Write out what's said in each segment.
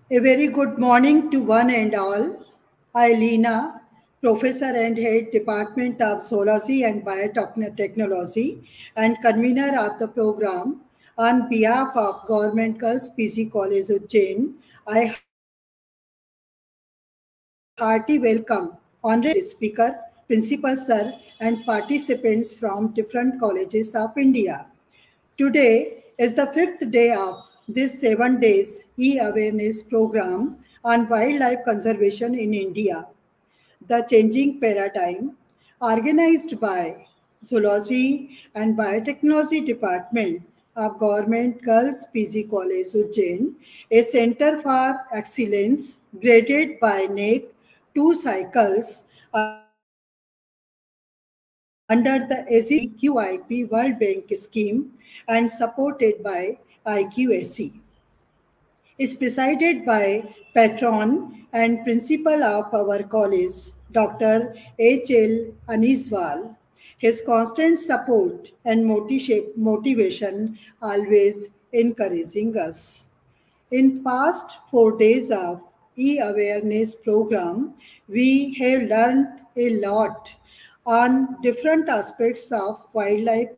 A very good morning to one and all. I, Leena, Professor and Head Department of Zoology and Biotechnology and convener of the program, on behalf of Government Girls PG College Ujjain, I hearty welcome honorary speaker, principal sir, and participants from different colleges of India. Today is the fifth day of this 7 days e-awareness program on wildlife conservation in India. The Changing Paradigm, organized by Zoology and Biotechnology Department of Government Girls PG College Ujjain, a center for excellence graded by NAC 2 cycles under the AGQIP World Bank scheme and supported by IQAC. Is presided by patron and principal of our college, Dr. H.L. Aniswal. His constant support and motivation always encouraging us. In past 4 days of e-awareness program, we have learned a lot on different aspects of wildlife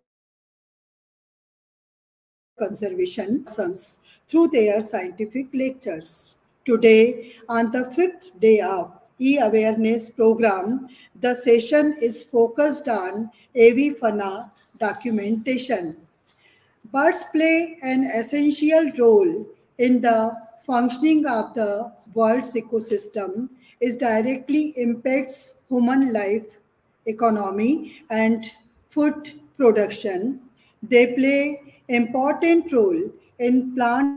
conservation through their scientific lectures. Today, on the fifth day of e-awareness program, the session is focused on avifauna documentation. Birds play an essential role in the functioning of the world's ecosystem. It directly impacts human life, economy, and food production. They play important role in plant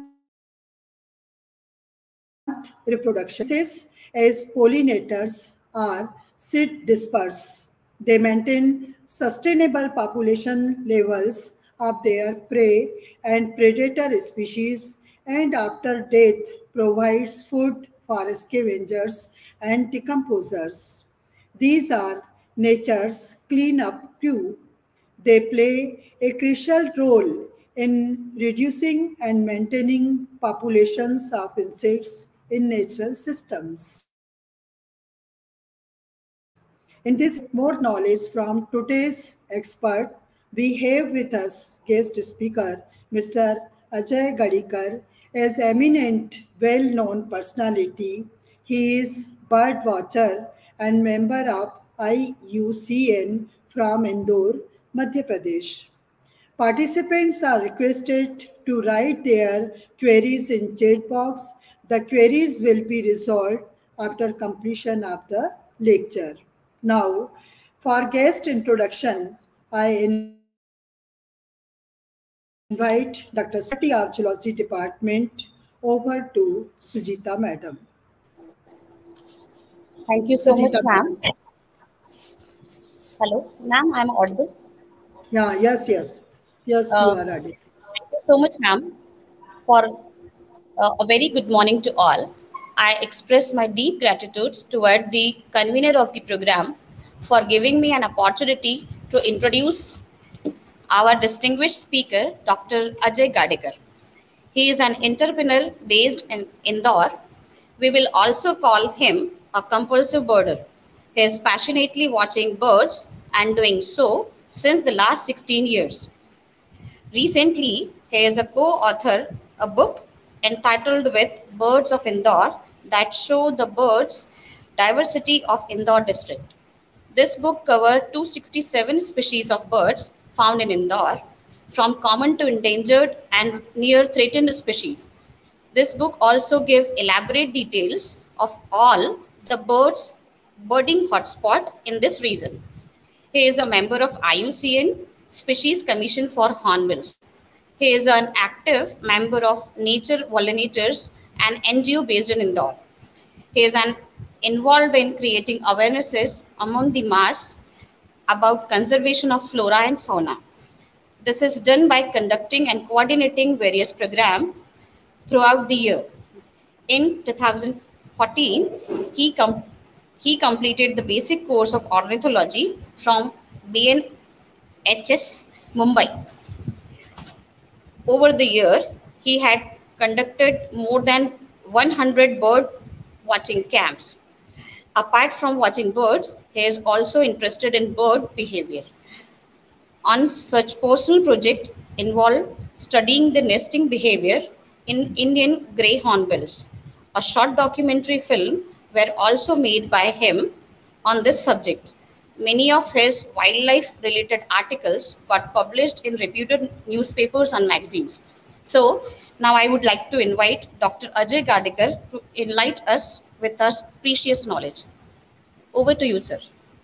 reproduction as pollinators are seed dispersers. They maintain sustainable population levels of their prey and predator species and after death provides food for scavengers and decomposers. These are nature's cleanup crew. They play a crucial role in reducing and maintaining populations of insects in natural systems. In this more knowledge from today's expert, we have with us guest speaker Mr. Ajay Gadikar, as eminent, well-known personality. He is bird watcher and member of IUCN from Indore, Madhya Pradesh. Participants are requested to write their queries in chat box. The queries will be resolved after completion of the lecture. Now, for guest introduction, I invite Dr. Sati of Zoology Department over to Sujita Madam. Thank you so much, ma'am. Hello, ma'am, I'm audible? Yeah, yes, you are audible. Thank you so much, ma'am, for a very good morning to all. I express my deep gratitude toward the convener of the program for giving me an opportunity to introduce our distinguished speaker, Dr. Ajay Gadekar. He is an entrepreneur based in Indore. We will also call him a compulsive birder. He is passionately watching birds and doing so since the last 16 years. Recently, he is a co-author a book entitled with Birds of Indore that show the birds diversity of Indore district. This book covers 267 species of birds found in Indore, from common to endangered and near threatened species. This book also gives elaborate details of all the birds birding hotspot in this region. He is a member of IUCN Species Commission for Hornbills. He is an active member of Nature Volunteers, an NGO based in Indore. He is involved in creating awarenesses among the mass about conservation of flora and fauna. This is done by conducting and coordinating various programs throughout the year. In 2014, he completed the basic course of ornithology from BNHS Mumbai. Over the year, he had conducted more than 100 bird watching camps. Apart from watching birds, he is also interested in bird behavior. On such personal project involved studying the nesting behavior in Indian grey hornbills. A short documentary film were also made by him on this subject. Many of his wildlife related articles got published in reputed newspapers and magazines. So now I would like to invite Dr. Ajay Gadikar to enlighten us with our precious knowledge. Over to you, sir.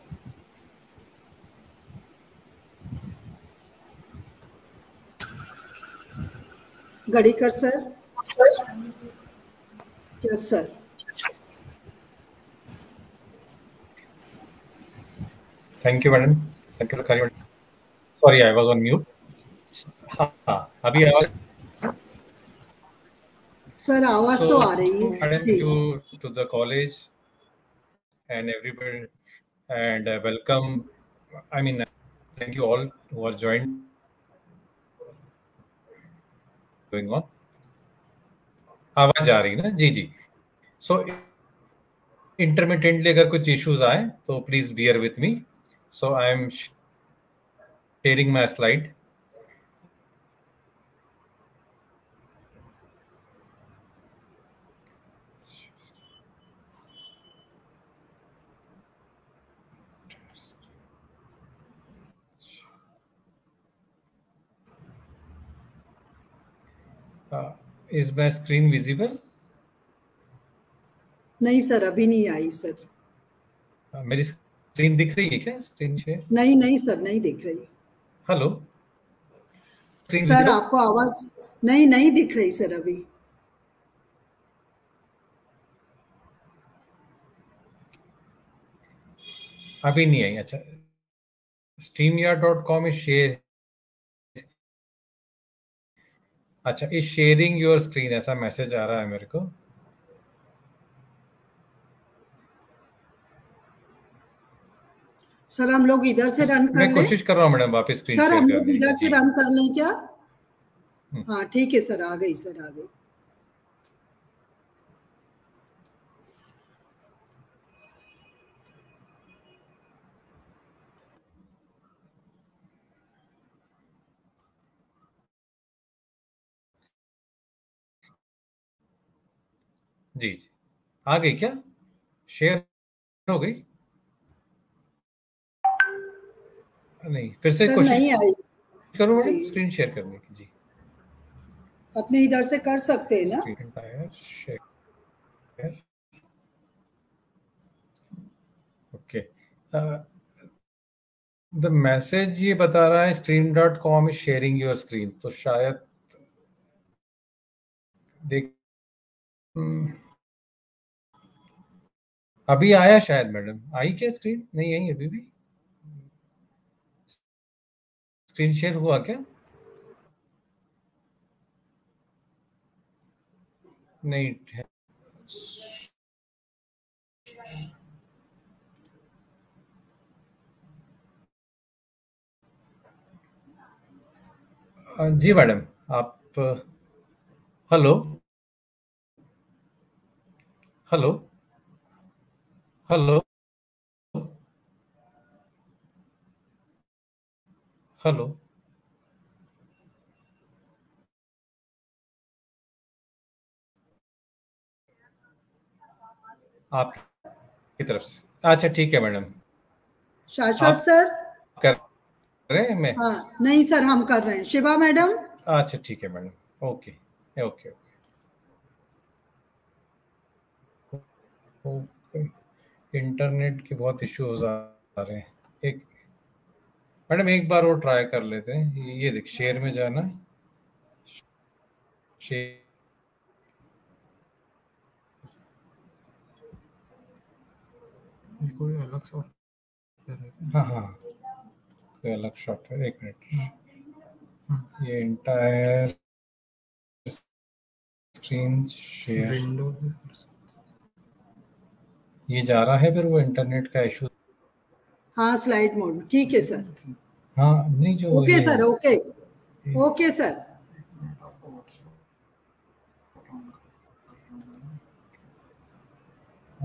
Gadikar sir. Yes, sir. Thank you, madam. Thank you, Kari. Sorry, I was on mute. हाँ, अभी आवाज sir आवाज तो आ रही है madam, ji to the college and everybody and welcome. I mean, thank you all who are joined. Going on. आवाज आ रही है ना जी जी. So intermittently अगर कुछ issues आए तो please bear with me. So I am sharing my slide. Is my screen visible? नहीं sir अभी नहीं आई सर. मेरी स्क्रीन दिख रही है क्या? Screen share? नहीं सर नहीं दिख रही. हेलो सर आपको आवाज नहीं दिख रही सर अभी. अभी नहीं आई. अच्छा, StreamYard.com is share. अच्छा, इज शेयरिंग योर स्क्रीन ऐसा मैसेज आ रहा है मेरे को. सर हम लोग इधर से रन कर लें. मैं कोशिश कर रहा हूँ मैडम वापस स्क्रीन सर शेयर हम करने लोग की. इधर से रन कर लें क्या? हाँ ठीक है सर, आ गई सर आ गई. जी जी आ गई क्या? शेयर हो गई? नहीं, फिर से सर कोशिश नहीं आई. करूँ मैडम स्क्रीन शेयर करने की. जी अपने इधर से कर सकते हैं ना? ओके. द मैसेज ये बता रहा है stream.com is sharing your screen. तो शायद देख अभी आया शायद मैडम. आई क्या स्क्रीन? नहीं आई अभी भी. स्क्रीन शेयर हुआ क्या? नहीं है. जी मैडम आप हेलो हेलो हेलो हेलो. आपकी तरफ से. अच्छा ठीक है मैडम. शाश्वत सर कर रहे हैं? मैं हाँ नहीं सर हम कर रहे हैं. शिवा मैडम. अच्छा ठीक है madam. Okay okay okay. Internet के बहुत इश्यूज आ रहे हैं. एक मैडम एक बार और ट्राई कर लेते हैं. ये देख शेयर में जाना. शेयर कोई अलग सा. हाँ कोई अलग शॉट है. एक मिनट. ये इंटायर स्क्रीन शेयर विंडो ये जा रहा है. फिर वो इंटरनेट का इशू. हाँ स्लाइड मोड ठीक है सर. हाँ नहीं जो okay sir okay sir.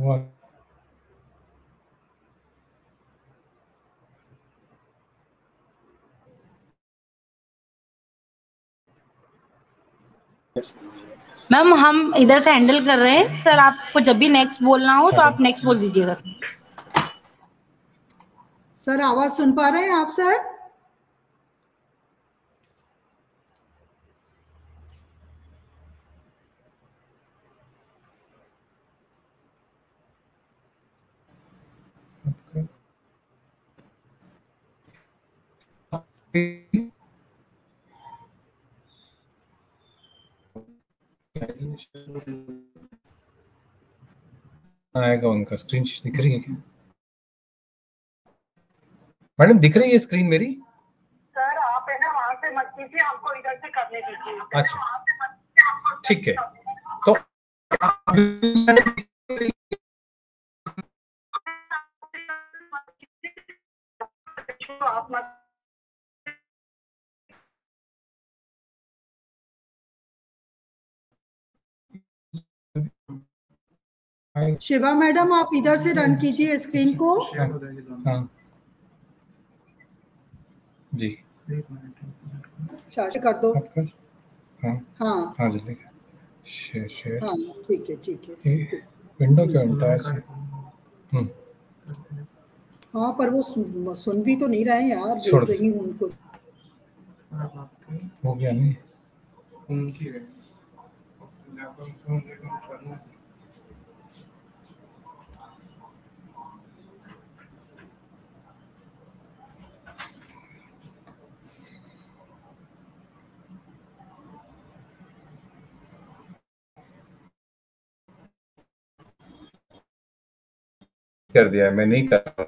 Ma'am हम इधर से हैंडल कर रहे हैं सर, आपको जब भी नेक्स्ट बोलना हो तो आप नेक्स्ट बोल दीजिएगा सर। सर आवाज सुन पा रहे हैं आप सर? आएगा उनका स्क्रीन दिख रही है क्या मैडम? दिख रही है स्क्रीन मेरी? सर आप है ना वहां से मत कीजिए, हमको इधर से करने दीजिए। अच्छा ठीक है, तो आप मत शिवा मैडम आप इधर से रन कीजिए स्क्रीन को। हाँ जी, शाशे कर दो। हाँ हाँ हाँ जल्दी शेयर। हाँ ठीक है ठीक है। विंडो क्या एंटायर से हाँ पर वो सुन भी तो नहीं रहे यार, छोड़ बोल रही हूँ उनको। हो गया नहीं? कर दिया मैं, नहीं कर रहा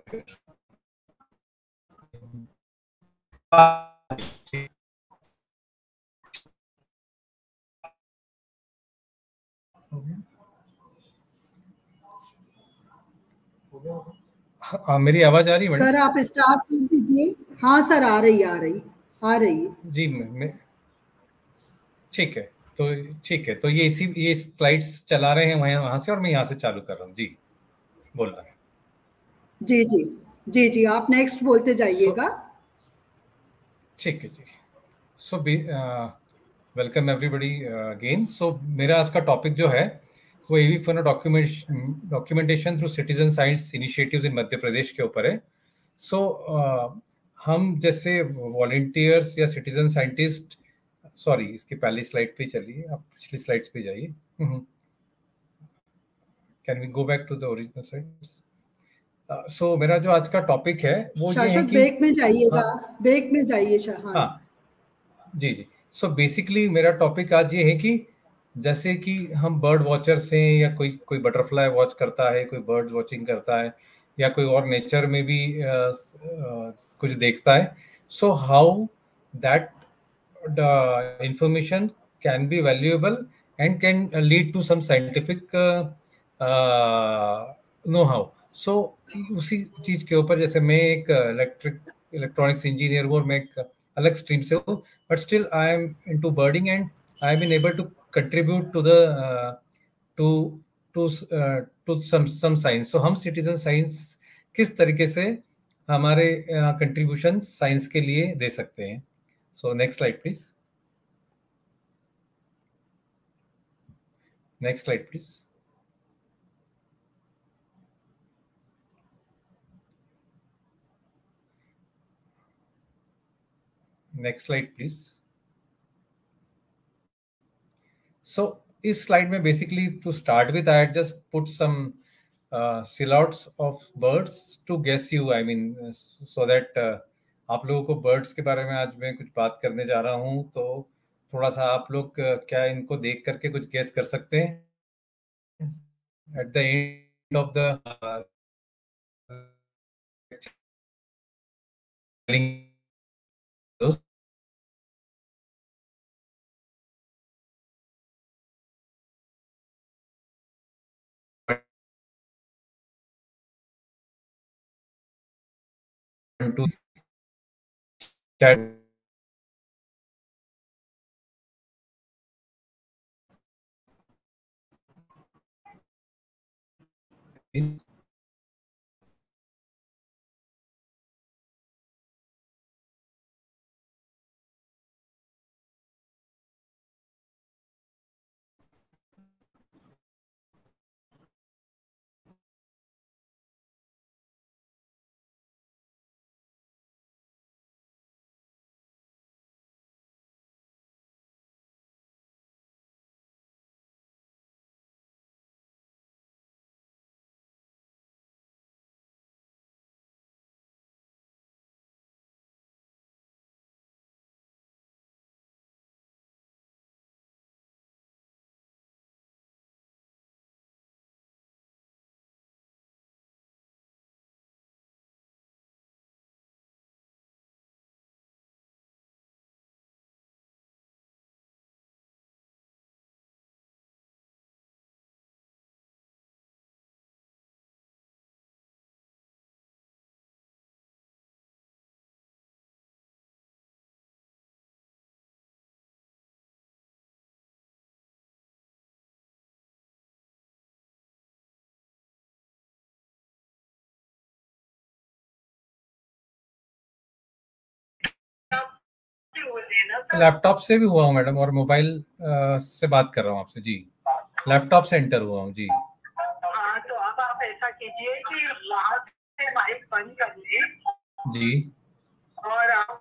मेरी आवाज आ रही है सर आप स्टार्ट कर दीजिए। हाँ सर आ रही आ रही जी। मैं ठीक है, तो ठीक है, तो ये स्लाइड्स चला रहे हैं वहां से और मैं यहाँ से चालू कर रहा हूँ जी, बोल रहा है। जी जी जी जी आप नेक्स्ट बोलते जाइएगा। ठीक है जी। So welcome everybody again. So मेरा आज का टॉपिक जो है वो avifauna documentation through citizen science initiatives in Madhya Pradesh के ऊपर है। सो हम जैसे वॉलंटियर्स या सिटीजन साइंटिस्ट, सॉरी इसकी पहली स्लाइड पे चलिए, आप पिछली स्लाइड्स पे जाइए। Can we go back to the original slides? So मेरा जो आज का टॉपिक है वो ये है कि बैक में जाइएगा। बैक में जाइए। हाँ जी जी। सो बेसिकली मेरा टॉपिक आज ये है कि जैसे कि हम बर्ड वॉचर्स हैं या कोई बटरफ्लाई वॉच करता है, कोई बर्ड वॉचिंग करता है या कोई और नेचर में भी कुछ देखता है। So how that the information can be valuable and can lead to some scientific know-how. So उसी चीज के ऊपर, जैसे मैं एक इलेक्ट्रॉनिक्स इंजीनियर हूँ और मैं एक अलग स्ट्रीम से हूँ, but still I am into birding and I have been able to contribute to the to to to some science. So हम सिटीजन साइंस किस तरीके से हमारे कंट्रीब्यूशन साइंस के लिए दे सकते हैं। So next slide, please. Next slide, please. Next slide, please. So इस slide में basically to start with, I had just put some silhouettes of birds to guess you. I mean, so that आप लोगों को birds के बारे में आज मैं कुछ बात करने जा रहा हूँ, तो थोड़ा सा आप लोग क्या इनको देख करके कुछ guess कर सकते हैं at the end of the those to chat laptop से भी हुआ हूँ मैडम, और मोबाइल से बात कर रहा हूँ आपसे जी। लैपटॉप से एंटर हुआ हूँ जी। हाँ, तो अब आप ऐसा कीजिए कि वहां से माइक बंद कर लें जी। और आप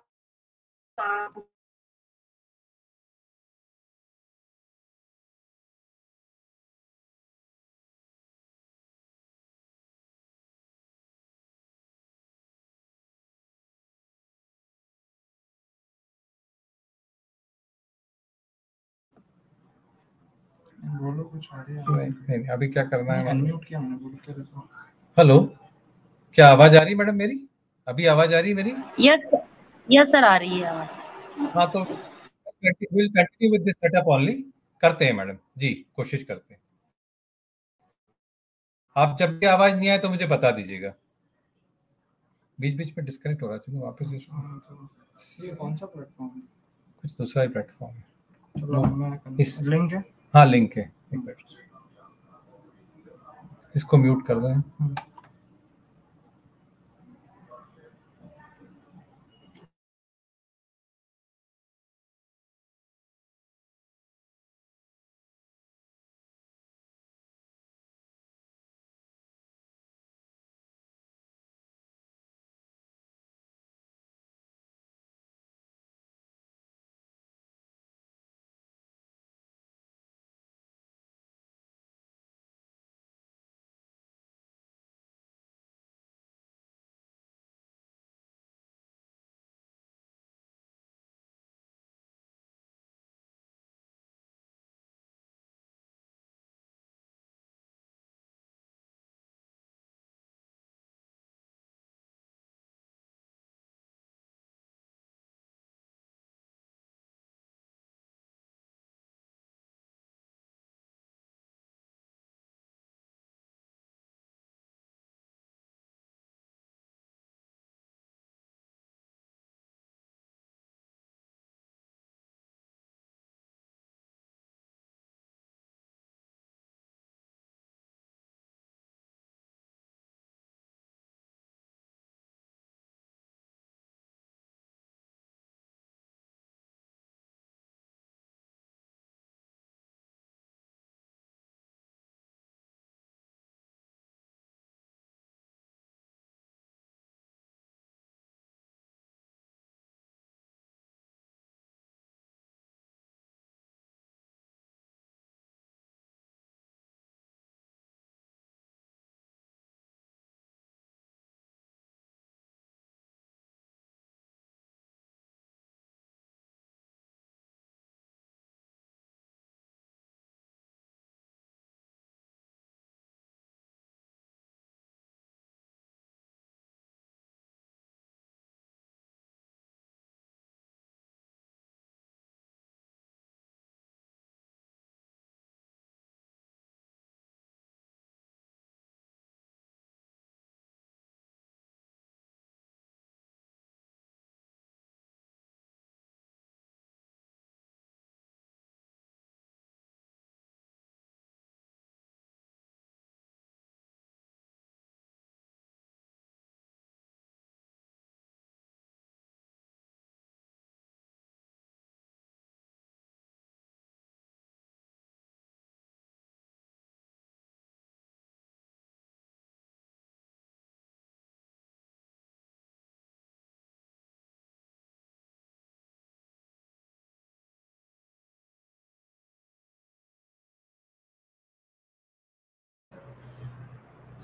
बोलो कुछ आ रही है। नहीं, अभी क्या करना है? अनम्यूट किया हमने, बोल के देखो। हेलो, क्या आवाज आ रही है मैडम मेरी? अभी आवाज आ रही है मेरी? यस सर, आ रही है आवाज। हाँ, तो will continue with this setup only. करते हैं मैडम जी, कोशिश करते हैं। आप जब भी आवाज नहीं आए तो मुझे बता दीजिएगा। बीच बीच में डिस्कनेक्ट हो रहा है। चलो वापस ये कौन सा प्लेटफॉर्म है? कुछ दूसरा ही प्लेटफॉर्म है। चलो मैं इस लिंक है। हाँ, लिंक है। एक मिनट, इसको म्यूट कर दें।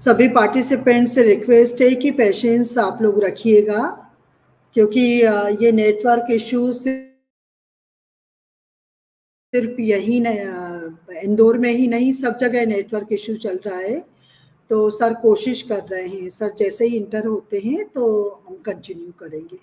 सभी पार्टिसिपेंट से रिक्वेस्ट है कि पेशेंस आप लोग रखिएगा, क्योंकि ये नेटवर्क इश्यू सिर्फ यही इंदौर में ही नहीं, सब जगह नेटवर्क इश्यू चल रहा है। तो सर कोशिश कर रहे हैं, सर जैसे ही इंटर होते हैं तो हम कंटिन्यू करेंगे।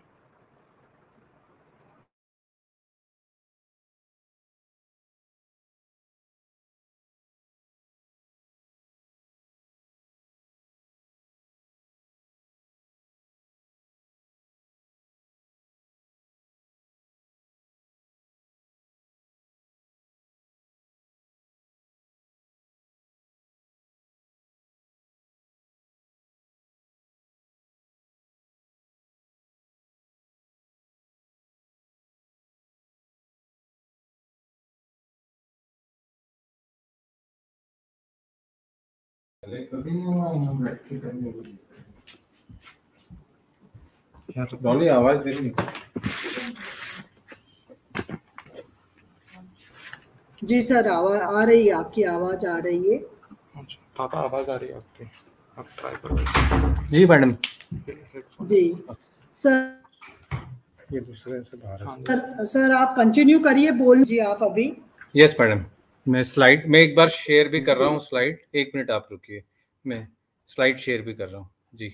डॉली आवाज दे रही जी सर, आवाज आ रही है, आपकी आवाज आ रही है। अच्छा पापा आवाज आ रही है आपकी, आप ट्राई करो। जी मैडम। जी सर, ये दूसरे से बाहर सर आप कंटिन्यू करिए, बोल जी आप अभी। यस मैडम, मैं स्लाइड में एक बार शेयर भी कर रहा हूँ स्लाइड। 1 मिनट आप रुकिए, मैं स्लाइड शेयर भी कर रहा हूँ जी।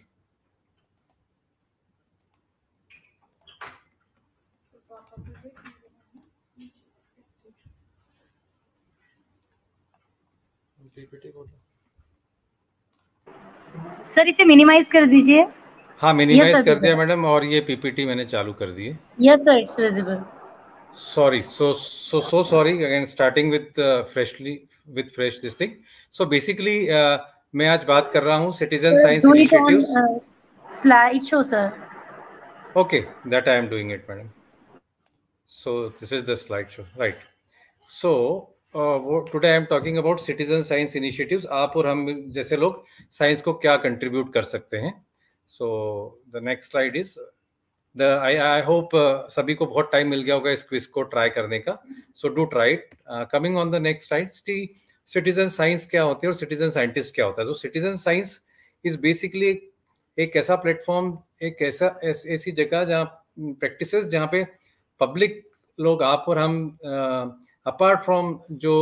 सर इसे मिनिमाइज कर दीजिए। हाँ मिनिमाइज कर दिया मैडम, और ये पीपीटी मैंने चालू कर दी है। Yes sir, it's visible. Sorry, so sorry again, starting with fresh this thing. So basically मैं आज बात कर रहा हूँ citizen science initiatives. Slide show sir. Okay, that I am doing it madam. So this is the slide show, right? So today I am talking about citizen science initiatives. आप और हम जैसे लोग साइंस को क्या कंट्रीब्यूट कर सकते हैं। So the next slide is I hope सभी को बहुत टाइम मिल गया होगा इस क्विज को ट्राई करने का। So do try it. Coming on the next slide, citizen science क्या होती है और सिटीजन साइंटिस्ट क्या होता है। So citizen science is basically एक ऐसा प्लेटफॉर्म, एक ऐसी जगह जहाँ प्रैक्टिसेस, जहाँ पे पब्लिक लोग, आप और हम, अपार्ट फ्रॉम जो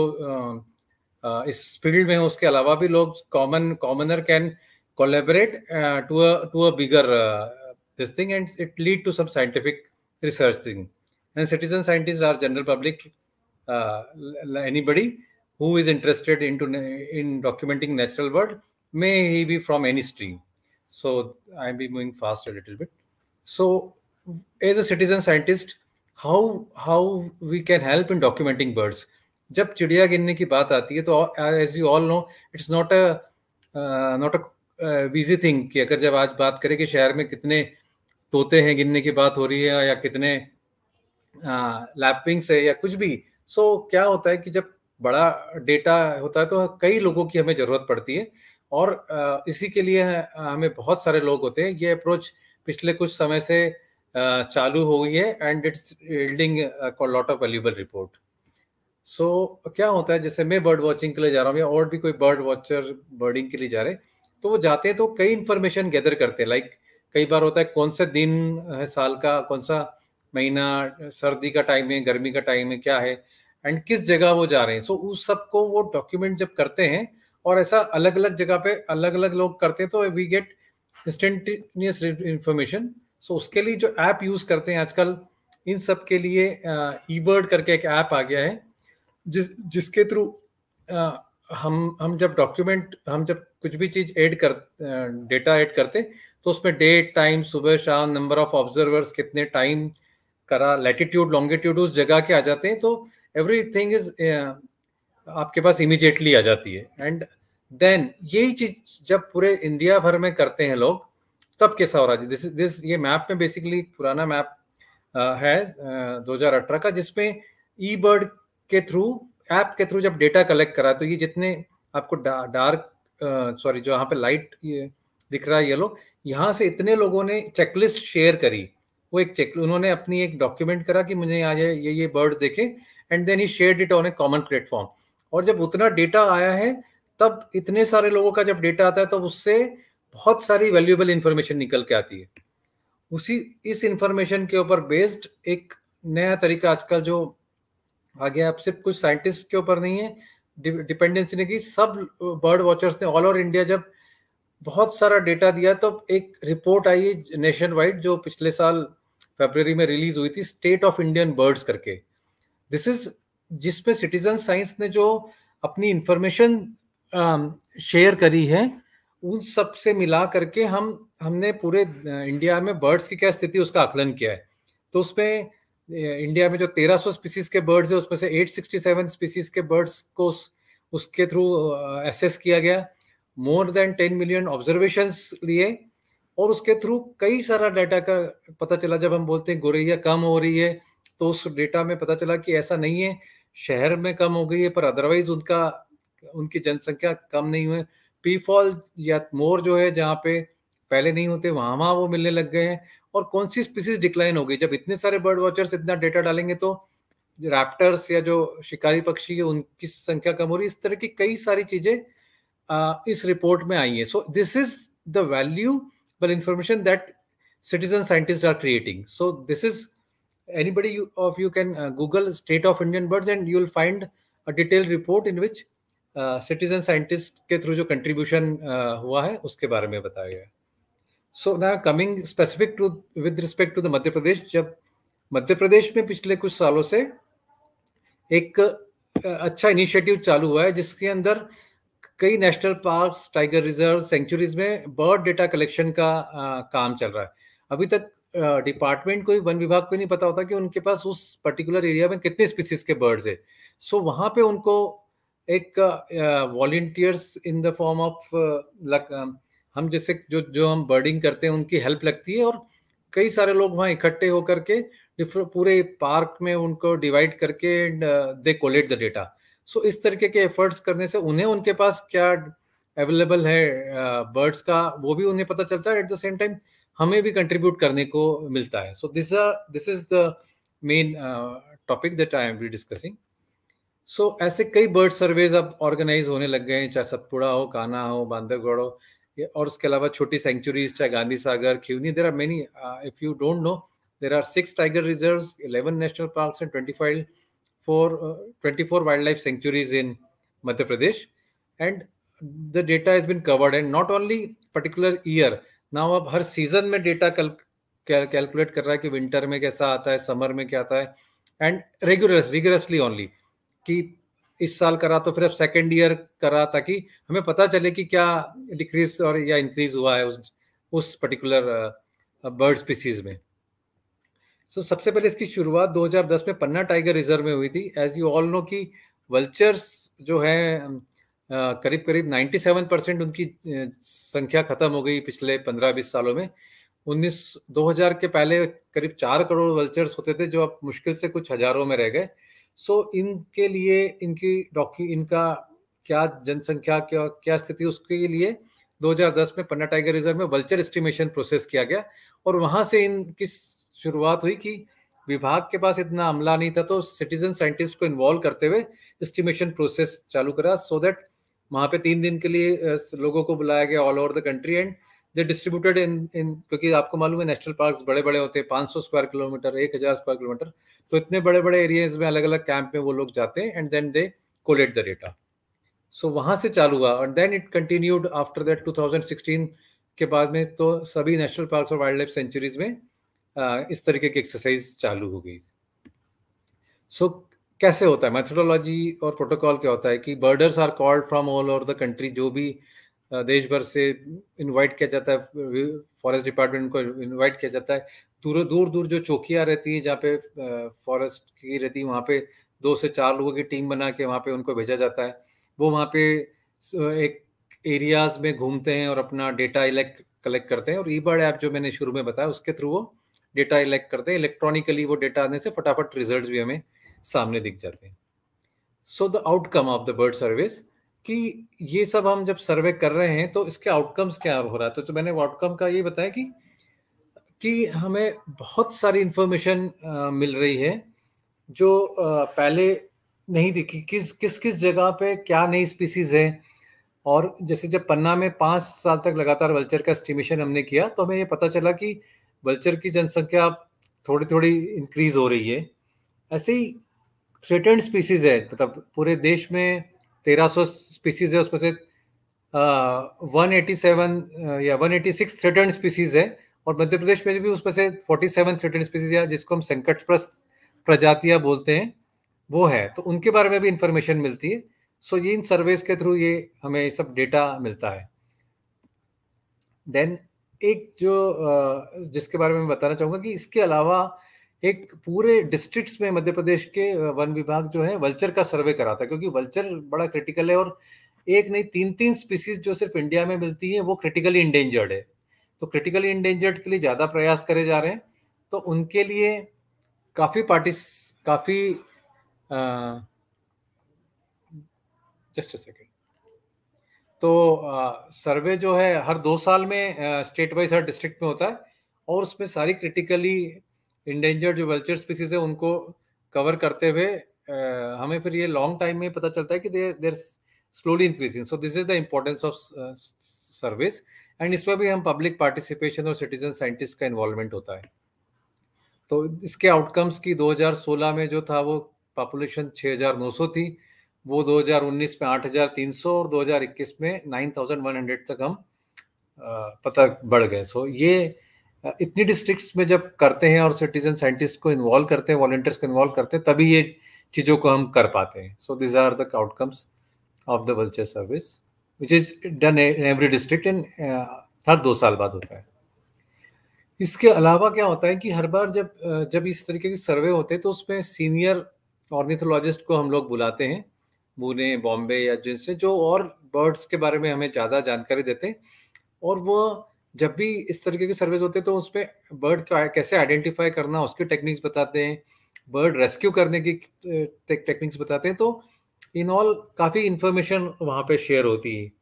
इस फील्ड में है उसके अलावा भी लोग, commoner can collaborate to a bigger this thing, and it lead to some scientific research thing. And citizen scientists are general public, anybody who is interested in documenting natural world, may he be from any stream. So I'll be moving fast a little bit. So as a citizen scientist, how we can help in documenting birds. जब चिड़िया गिनने की बात आती है तो as you all know, it's not a easy thing कि अगर जब आज बात करें कि शहर में कितने तोते हैं गिनने की बात हो रही है, या कितने लैपविंग्स है या कुछ भी। सो क्या होता है कि जब बड़ा डेटा होता है तो कई लोगों की हमें ज़रूरत पड़ती है, और इसी के लिए हमें बहुत सारे लोग होते हैं। ये अप्रोच पिछले कुछ समय से चालू हो गई है, and it's yielding lot of valuable report. So क्या होता है, जैसे मैं बर्ड वॉचिंग के लिए जा रहा हूँ या और भी कोई बर्ड वॉचर बर्डिंग के लिए जा रहे हैं, तो वो जाते हैं तो कई इन्फॉर्मेशन गैदर करते हैं। लाइक कई बार होता है कौन सा दिन है साल का, कौन सा महीना, सर्दी का टाइम है, गर्मी का टाइम है, क्या है, एंड किस जगह वो जा रहे हैं। सो उस सब को वो डॉक्यूमेंट जब करते हैं, और ऐसा अलग अलग जगह पे अलग अलग लोग करते हैं, तो we get instantaneous information. So उसके लिए जो ऐप यूज करते हैं आजकल, इन सब के लिए ईबर्ड करके एक ऐप आ गया है, जिसके थ्रू हम जब डॉक्यूमेंट, हम जब कुछ भी चीज डेटा ऐड करते, तो उसमें डेट, टाइम, सुबह शाम, नंबर ऑफ ऑब्जर्वर्स, कितने टाइम करा, लैटिट्यूड, लॉन्गिट्यूड उस जगह के आ जाते हैं। तो एवरीथिंग इज आपके पास इमीडिएटली आ जाती है। एंड देन यही चीज जब पूरे इंडिया भर में करते हैं लोग, तब कैसा हो रहा है। ये मैप में बेसिकली पुराना मैप है 2018 का, जिसमें ई बर्ड के थ्रू, ऐप के थ्रू जब डेटा कलेक्ट करा, तो ये जितने आपको जो यहाँ पे लाइट दिख रहा है येलो, यहाँ से इतने लोगों ने चेकलिस्ट शेयर करी। वो उन्होंने अपनी एक डॉक्यूमेंट करा कि मुझे आज ये बर्ड्स देखे, and then he shared it on a common platform. और जब उतना डेटा आया है, तब इतने सारे लोगों का जब डेटा आता है तो उससे बहुत सारी वैल्यूएबल इंफॉर्मेशन निकल के आती है। इस इंफॉर्मेशन के ऊपर बेस्ड एक नया तरीका आजकल जो आ गया, अब सिर्फ कुछ साइंटिस्ट के ऊपर नहीं है डिपेंडेंसी ने की, सब बर्ड वॉचर्स ने ऑल ओवर इंडिया जब बहुत सारा डेटा दिया तो एक रिपोर्ट आई नेशन वाइड जो पिछले साल फरवरी में रिलीज हुई थी, स्टेट ऑफ इंडियन बर्ड्स करके। दिस इज जिसमें सिटीजन साइंस ने जो अपनी इंफॉर्मेशन शेयर करी है उन सब से मिला करके हमने पूरे इंडिया में बर्ड्स की क्या स्थिति उसका आकलन किया है। तो उसमें इंडिया में जो 1300 स्पीसीज के बर्ड्स है उसमें से 867 स्पीसीज के बर्ड्स को उसके थ्रू एसेस किया गया, मोर देन 10 मिलियन ऑब्जर्वेशंस लिए, और उसके थ्रू कई सारा डाटा का पता चला। जब हम बोलते हैं गोरैया कम हो रही है तो उस डेटा में पता चला कि ऐसा नहीं है, शहर में कम हो गई है पर अदरवाइज उनकी जनसंख्या कम नहीं हुई। पीफॉल या मोर जो है जहाँ पे पहले नहीं होते वहां वो मिलने लग गए हैं, और कौन सी स्पीसीज डिक्लाइन हो गई। जब इतने सारे बर्ड वॉचर्स इतना डेटा डालेंगे तो रैप्टर्स या जो शिकारी पक्षी है उनकी संख्या कम हो रही है। इस तरह की कई सारी चीजें इस रिपोर्ट में आई है। So this is the valuable information that citizen scientists are creating. So this is anybody of you can Google state of Indian birds and you will find a detailed report in which citizen scientists के through जो contribution हुआ है उसके बारे में बताया गया है. So now coming specific to with respect to the Madhya Pradesh, जब मध्य प्रदेश में पिछले कुछ सालों से एक अच्छा इनिशिएटिव चालू हुआ है जिसके अंदर कई national parks, tiger reserve, sanctuaries में बर्ड डेटा कलेक्शन का काम चल रहा है. अभी तक डिपार्टमेंट को, वन विभाग को नहीं पता होता कि उनके पास उस पर्टिकुलर एरिया में कितने स्पीसीज के बर्ड्स है. सो वहां पे उनको एक volunteers in the form of हम जैसे जो हम बर्डिंग करते हैं उनकी हेल्प लगती है, और कई सारे लोग वहाँ इकट्ठे होकर के पूरे पार्क में उनको डिवाइड करके they collect the data. So इस तरीके के एफर्ट्स करने से उन्हें उनके पास क्या अवेलेबल है बर्ड्स का वो भी उन्हें पता चलता है. एट द सेम टाइम हमें भी कंट्रीब्यूट करने को मिलता है. So this is the main topic that I am be discussing. So ऐसे कई बर्ड सर्वेज अब ऑर्गेनाइज होने लग गए हैं, चाहे सतपुड़ा हो, कान्हा हो, बांधवगढ़ हो, और उसके अलावा छोटी सेंचुरीज, चाहे Gandhi Sagar, Khivni. There are many. If you don't know, there are 6 tiger reserves, 11 national parks and 24 wildlife sanctuaries in Madhya Pradesh, and the data has been covered, and not only particular year. Now अब हर season में data calculate कर रहा है कि winter में कैसा आता है, समर में क्या आता है, एंड रिगरसली ओनली कि इस साल करा तो फिर अब सेकेंड ईयर करा, ताकि हमें पता चले कि क्या डिक्रीज और या इंक्रीज हुआ है उस पर्टिकुलर बर्ड स्पीसीज में. सो सबसे पहले इसकी शुरुआत 2010 में पन्ना टाइगर रिजर्व में हुई थी. एज यू ऑल नो कि वल्चर्स जो है करीब 97% उनकी संख्या खत्म हो गई पिछले 15-20 सालों में. 2000 के पहले करीब 4 करोड़ वल्चर्स होते थे जो अब मुश्किल से कुछ हजारों में रह गए. सो इनके लिए इनका क्या जनसंख्या क्या स्थिति, उसके लिए 2010 में पन्ना टाइगर रिजर्व में वल्चर एस्टिमेशन प्रोसेस किया गया, और वहां से इनकी शुरुआत हुई कि विभाग के पास इतना अमला नहीं था तो सिटीजन साइंटिस्ट को इन्वॉल्व करते हुए एस्टिमेशन प्रोसेस चालू करा. सो दैट वहां पे 3 दिन के लिए लोगों को बुलाया गया all over the country, and they distributed in क्योंकि आपको मालूम है नेशनल पार्क्स बड़े बड़े होते हैं, 500 स्क्वायर किलोमीटर, 1000 स्क्वायर किलोमीटर, तो इतने बड़े बड़े एरियाज में अलग अलग कैंप में वो लोग जाते हैं, and then they collect the data. So वहां से चालू हुआ, और then it continued after that 2016 के बाद में तो सभी नेशनल पार्क्स और वाइल्ड लाइफ सेंचुरीज में इस तरीके की एक्सरसाइज चालू हो गई. सो कैसे होता है, मेथोडोलॉजी और प्रोटोकॉल क्या होता है कि birders are called from all over the country. जो भी देश भर से इनवाइट किया जाता है, फॉरेस्ट डिपार्टमेंट को इनवाइट किया जाता है. दूर जो चौकियाँ रहती है जहाँ पे फॉरेस्ट की रहती है, वहाँ पे 2 से 4 लोगों की टीम बना के वहाँ पे उनको भेजा जाता है. वो वहाँ पे एक एरियाज में घूमते हैं और अपना डेटा कलेक्ट करते हैं, और ई-बर्ड ऐप जो मैंने शुरू में बताया उसके थ्रू वो डेटा इलेक्ट करते हैं. इलेक्ट्रॉनिकली वो डेटा आने से फटाफट रिजल्ट्स भी हमें सामने दिख जाते हैं. So the outcome of the bird surveys, कि ये सब हम जब सर्वे कर रहे हैं तो इसके आउटकम्स क्या हो रहा है. तो मैंने आउटकम का ये बताया कि हमें बहुत सारी इंफॉर्मेशन मिल रही है जो पहले नहीं थी, कि किस जगह पे क्या नई स्पीसीज है, और जैसे जब पन्ना में 5 साल तक लगातार वल्चर का एस्टिमेशन हमने किया तो हमें ये पता चला कि वल्चर की जनसंख्या थोड़ी थोड़ी इंक्रीज हो रही है। ऐसे ही थ्रेटेंड स्पीसीज है, मतलब पूरे देश में 1300 स्पीसीज है, उसमें से 187 या 186 थ्रेटेंड स्पीसीज है, और मध्य प्रदेश में भी उसमें से 47 थ्रेटेंड स्पीसीज है जिसको हम संकटग्रस्त प्रजातियां बोलते हैं, वो है। तो उनके बारे में भी इंफॉर्मेशन मिलती है। सो ये इन सर्वेस के थ्रू ये हमें सब डेटा मिलता है। देन एक जो जिसके बारे में मैं बताना चाहूँगा कि इसके अलावा एक पूरे डिस्ट्रिक्ट्स में मध्य प्रदेश के वन विभाग जो है वल्चर का सर्वे कराता है, क्योंकि वल्चर बड़ा क्रिटिकल है और एक नहीं 3-3 स्पीसीज जो सिर्फ इंडिया में मिलती है वो क्रिटिकली इंडेंजर्ड है। तो क्रिटिकली इंडेंजर्ड के लिए ज़्यादा प्रयास करे जा रहे हैं। तो उनके लिए काफ़ी जस्ट अ सेकेंड। तो सर्वे जो है हर 2 साल में स्टेट वाइज हर डिस्ट्रिक्ट में होता है, और उसमें सारी क्रिटिकली इंडेंजर्ड जो वल्चर स्पीसीज है उनको कवर करते हुए हमें फिर ये लॉन्ग टाइम में पता चलता है कि there slowly increasing. So this is the importance of surveys, and इसमें भी हम पब्लिक पार्टिसिपेशन और सिटीजन साइंटिस्ट का इन्वॉल्वमेंट होता है। तो इसके आउटकम्स की 2016 में जो था वो पॉपुलेशन 6900 थी, वो 2019 में 8300 और 2021 में 9100 तक हम पता बढ़ गए। सो ये इतनी डिस्ट्रिक्ट्स में जब करते हैं और सिटीजन साइंटिस्ट को इन्वॉल्व करते हैं, वॉलंटियर्स को इन्वॉल्व करते हैं, तभी ये चीज़ों को हम कर पाते हैं। So these are the outcomes of the vulture survey which is done in every district, in हर 2 साल बाद होता है। इसके अलावा क्या होता है कि हर बार जब इस तरीके के सर्वे होते हैं तो उसमें सीनियर ऑर्निथोलॉजिस्ट को हम लोग बुलाते हैं, पुणे, बॉम्बे या जिनसे जो और बर्ड्स के बारे में हमें ज़्यादा जानकारी देते हैं, और वो जब भी इस तरीके के सर्वेज होते हैं तो उसमें बर्ड का कैसे आइडेंटिफाई करना उसकी टेक्निक्स बताते हैं, बर्ड रेस्क्यू करने की टेक्निक्स बताते हैं। तो इन ऑल काफ़ी इंफॉर्मेशन वहाँ पे शेयर होती है।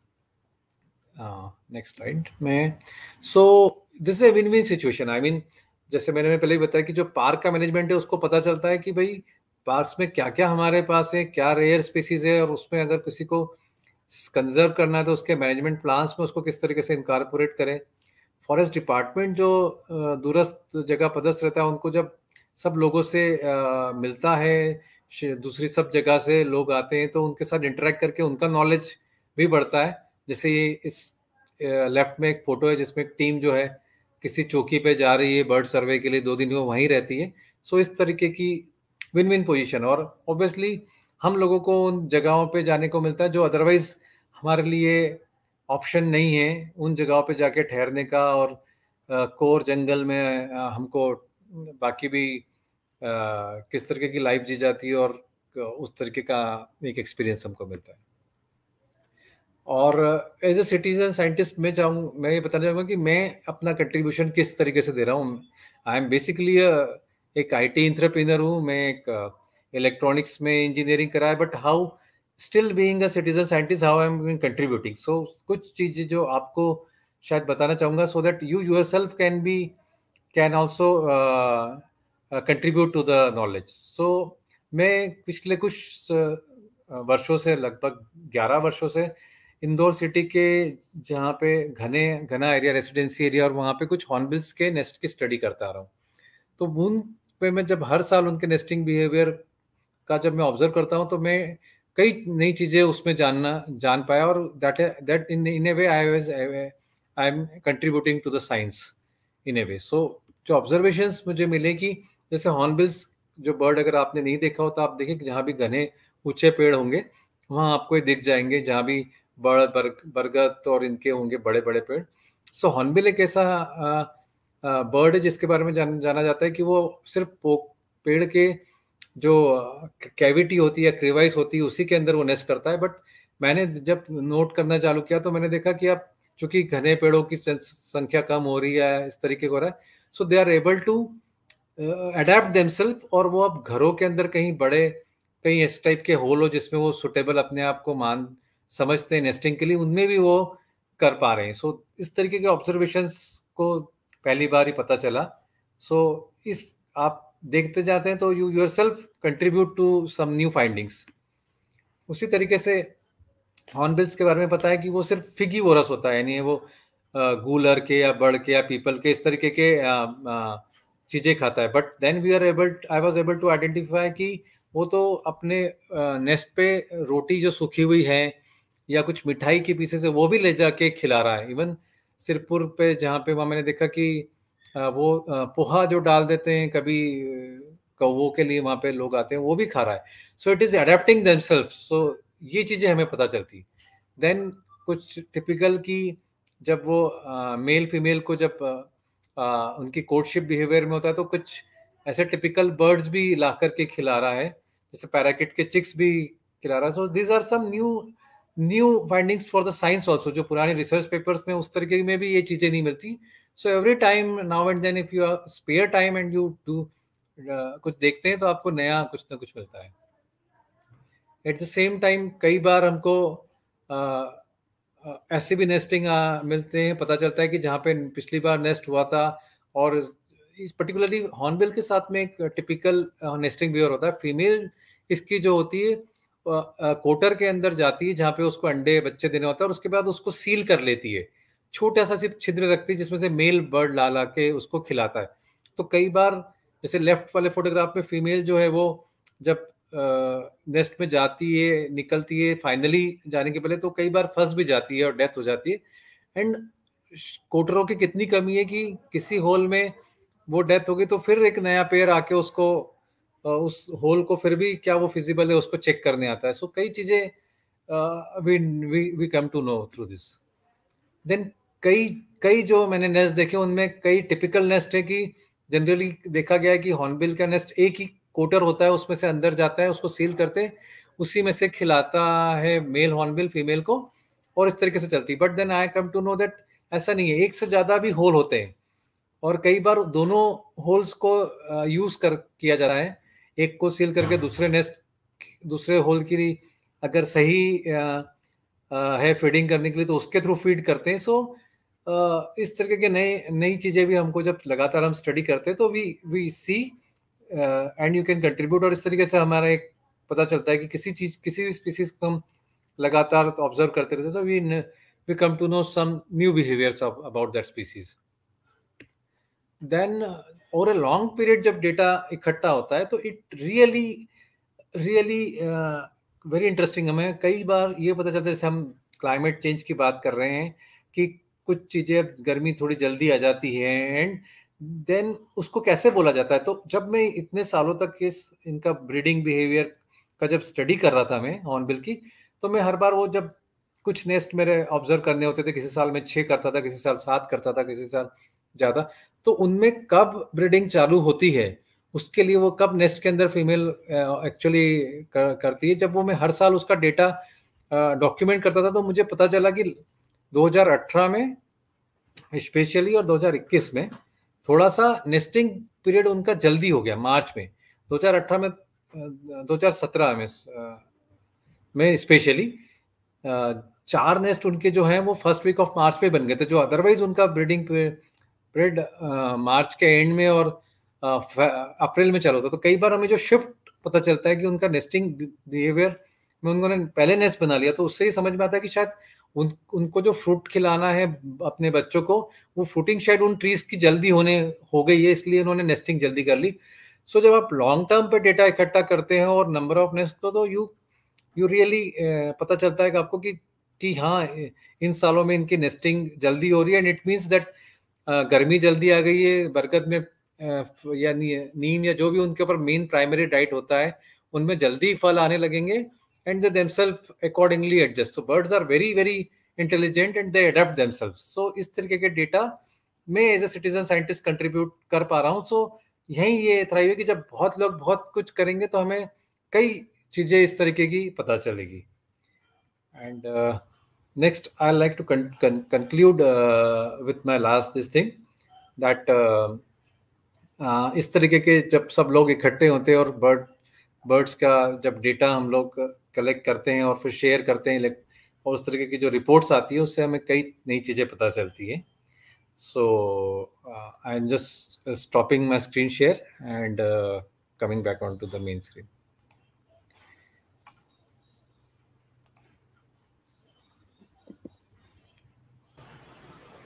नेक्स्ट स्लाइड में। So this is a win win situation. I mean जैसे मैंने पहले ही बताया कि जो पार्क का मैनेजमेंट है उसको पता चलता है कि भाई पार्क्स में क्या क्या हमारे पास है, क्या रेयर स्पीसीज है, और उसमें अगर किसी को कंजर्व करना है तो उसके मैनेजमेंट प्लान्स में उसको किस तरीके से इनकॉर्पोरेट करें। फॉरेस्ट डिपार्टमेंट जो दूरस्थ जगह पदस्थ रहता है उनको जब सब लोगों से मिलता है, दूसरी सब जगह से लोग आते हैं तो उनके साथ इंटरेक्ट करके उनका नॉलेज भी बढ़ता है। जैसे ये इस लेफ्ट में एक फोटो है जिसमें एक टीम जो है किसी चौकी पे जा रही है बर्ड सर्वे के लिए, 2 दिन वो वहीं रहती है। सो इस तरीके की विन विन पोजीशन, और ऑब्वियसली हम लोगों को उन जगहों पे जाने को मिलता है जो अदरवाइज हमारे लिए ऑप्शन नहीं है, उन जगहों पे जाके ठहरने का, और कोर जंगल में हमको बाकी भी किस तरीके की लाइफ जी जाती है और उस तरीके का एक एक्सपीरियंस हमको मिलता है। और एज ए सिटीजन साइंटिस्ट मैं ये बताना चाहूँगा कि मैं अपना कंट्रीब्यूशन किस तरीके से दे रहा हूँ। आई एम बेसिकली एक आईटी एंटरप्रेन्योर हूँ, मैं एक इलेक्ट्रॉनिक्स में इंजीनियरिंग करा है, but how still being a citizen scientist how I am contributing. So कुछ चीज़ें जो आपको शायद बताना चाहूँगा so that you yourself can also contribute to the knowledge. So मैं पिछले कुछ वर्षों से, लगभग 11 वर्षों से इंदौर सिटी के जहाँ पे घना एरिया, रेसिडेंसी एरिया, और वहाँ पे कुछ हॉर्नबिल्स के नेस्ट की स्टडी करता आ रहा हूँ। तो उन पे मैं जब हर साल उनके नेस्टिंग बिहेवियर का जब मैं ऑब्जर्व करता हूँ तो मैं कई नई चीज़ें उसमें जान पाया, और that in a way I am contributing to the science in a way. So जो ऑब्जर्वेशंस मुझे मिले कि जैसे हॉर्नबिल्स जो बर्ड अगर आपने नहीं देखा हो तो आप देखिए कि जहाँ भी घने ऊंचे पेड़ होंगे वहाँ आपको ये दिख जाएंगे, जहाँ भी बरगद और इनके होंगे बड़े बड़े पेड़। सो हॉर्नबिल एक ऐसा बर्ड है जिसके बारे में जाना जाता है कि वो सिर्फ पेड़ के जो कैविटी होती है, क्रेवाइस होती है, उसी के अंदर वो नेस्ट करता है। बट मैंने जब नोट करना चालू किया तो मैंने देखा कि अब चूंकि घने पेड़ों की संख्या कम हो रही है, इस तरीके को हो रहा है, so they are able to adapt themselves, और वो अब घरों के अंदर कहीं इस टाइप के होल हो जिसमें वो सुटेबल अपने आप को समझते हैं नेस्टिंग के लिए, उनमें भी वो कर पा रहे हैं। सो इस तरीके के ऑब्जर्वेशंस को पहली बार ही पता चला। सो इस आप देखते जाते हैं तो you yourself contribute to some new findings. उसी तरीके से हॉर्नबिल्स के बारे में पता है कि वो सिर्फ फिगीवोरस होता है, यानी वो गूलर के या बर्ड के या पीपल के इस तरीके के चीजें खाता है। But then I was able to identify कि वो तो अपने नेस्ट पे रोटी जो सूखी हुई है या कुछ मिठाई के पीसेस है वो भी ले जाके खिला रहा है। इवन सिरपुर पे जहाँ पे वहाँ मैंने देखा कि वो पोहा जो डाल देते हैं कभी कौवों के लिए, वहाँ पे लोग आते हैं, वो भी खा रहा है। So it is adapting themselves. So ये चीजें हमें पता चलती। देन कुछ टिपिकल की जब वो मेल फीमेल को जब उनकी कोर्टशिप बिहेवियर में होता है तो कुछ ऐसे टिपिकल बर्ड्स भी ला करके खिला रहा है, जैसे पैराकिट के चिक्स भी खिला रहा है। So these are some new findings for the science also, जो पुराने रिसर्च पेपर्स में उस तरीके में भी ये चीजें नहीं मिलती। So every time now and then if you spare time and you do कुछ देखते हैं तो आपको नया कुछ ना कुछ मिलता है। एट द सेम टाइम कई बार हमको ऐसे भी नेस्टिंग मिलते हैं, पता चलता है कि जहाँ पे पिछली बार नेस्ट हुआ था, और इस पर्टिकुलरली हॉर्नबिल के साथ में एक टिपिकल नेस्टिंग बिहेवियर होता है। फीमेल इसकी जो होती है कोटर के अंदर जाती है जहाँ पे उसको अंडे बच्चे देने होता है, और उसके बाद उसको सील कर लेती है, छोटा सा सिर्फ छिद्र रखती है जिसमें से मेल बर्ड ला ला के उसको खिलाता है। तो कई बार जैसे लेफ्ट वाले फोटोग्राफ में फीमेल जो है वो जब नेस्ट में जाती है, निकलती है, फाइनली जाने के पहले तो कई बार फंस भी जाती है और डेथ हो जाती है। एंड कोटरों की कितनी कमी है कि किसी होल में वो डेथ होगी तो फिर एक नया पेयर आके उसको उस होल को फिर भी क्या वो फिजिबल है उसको चेक करने आता है। सो कई चीजें we come to know through this. Then कई जो मैंने नेस्ट देखे उनमें कई टिपिकल नेस्ट है कि जनरली देखा गया है कि हॉर्नबिल का नेस्ट एक ही कोटर होता है, उसमें से अंदर जाता है, उसको सील करते, उसी में से खिलाता है मेल हॉर्नबिल फीमेल को, और इस तरीके से चलती। But then I come to know that ऐसा नहीं है, एक से ज्यादा भी होल होते हैं, और कई बार दोनों होल्स को यूज किया जा रहा है। एक को सील करके दूसरे होल की अगर सही है फीडिंग करने के लिए तो उसके थ्रू फीड करते हैं। सो इस तरीके के नई चीजें भी हमको जब लगातार हम स्टडी करते हैं तो we see and you can contribute, और इस तरीके से हमारा एक पता चलता है कि किसी भी स्पीसीज को हम लगातार ऑब्जर्व करते रहते तो we come to know some new behaviours about that species. Then over a long period जब डेटा इकट्ठा होता है तो इट रियली वेरी इंटरेस्टिंग। हमें कई बार ये पता चलता है, जैसे हम क्लाइमेट चेंज की बात कर रहे हैं कि कुछ चीजें गर्मी थोड़ी जल्दी आ जाती है, एंड देन उसको कैसे बोला जाता है। तो जब मैं इतने सालों तक इनका ब्रीडिंग बिहेवियर का जब स्टडी कर रहा था मैं हॉर्नबिल की, तो मैं हर बार वो जब कुछ नेस्ट मेरे ऑब्जर्व करने होते थे, किसी साल में 6 करता था, किसी साल 7 करता था, किसी साल ज्यादा, तो उनमें कब ब्रीडिंग चालू होती है, उसके लिए वो कब नेस्ट के अंदर फीमेल एक्चुअली करती है, जब वो मैं हर साल उसका डेटा डॉक्यूमेंट करता था तो मुझे पता चला कि 2018 में स्पेशली और 2021 में थोड़ा सा नेस्टिंग पीरियड उनका जल्दी हो गया मार्च में। 2018 में 2017 में स्पेशली 4 नेस्ट उनके जो हैं वो फर्स्ट वीक ऑफ मार्च पे बन गए थे, जो अदरवाइज उनका ब्रीडिंग पीरियड मार्च के एंड में और अप्रैल में चालू था। तो कई बार हमें जो शिफ्ट पता चलता है कि उनका नेस्टिंग बिहेवियर में उन्होंने पहले नेस्ट बना लिया, तो उससे ही समझ में आता है कि शायद उनको जो फ्रूट खिलाना है अपने बच्चों को, वो फ्रूटिंग शायद उन ट्रीज की जल्दी हो गई है, इसलिए उन्होंने नेस्टिंग जल्दी कर ली। सो जब आप लॉन्ग टर्म पे डेटा इकट्ठा करते हैं और नंबर ऑफ नेस्ट को, तो यू रियली पता चलता है कि आपको कि हाँ इन सालों में इनकी नेस्टिंग जल्दी हो रही है, एंड इट मीन्स दैट गर्मी जल्दी आ गई है, बरगद में या नीम या जो भी उनके ऊपर मेन प्राइमरी डाइट होता है उनमें जल्दी फल आने लगेंगे, and they themselves accordingly adjust. So birds are very very intelligent and they adapt themselves. So इस तरीके के डेटा मैं as a citizen scientist contribute कर पा रहा हूँ। सो यही ये थ्राइव है कि जब बहुत लोग बहुत कुछ करेंगे तो हमें कई चीजें इस तरीके की पता चलेगी। And next I like to conclude with my last this thing that इस तरीके के जब सब लोग इकट्ठे होते हैं और बर्ड्स का जब डेटा हम लोग कलेक्ट करते हैं और फिर शेयर करते हैं, और उस तरीके की जो रिपोर्ट्स आती है उससे हमें कई नई चीजें पता चलती है। So I am just stopping my screen share and coming back on to the main screen.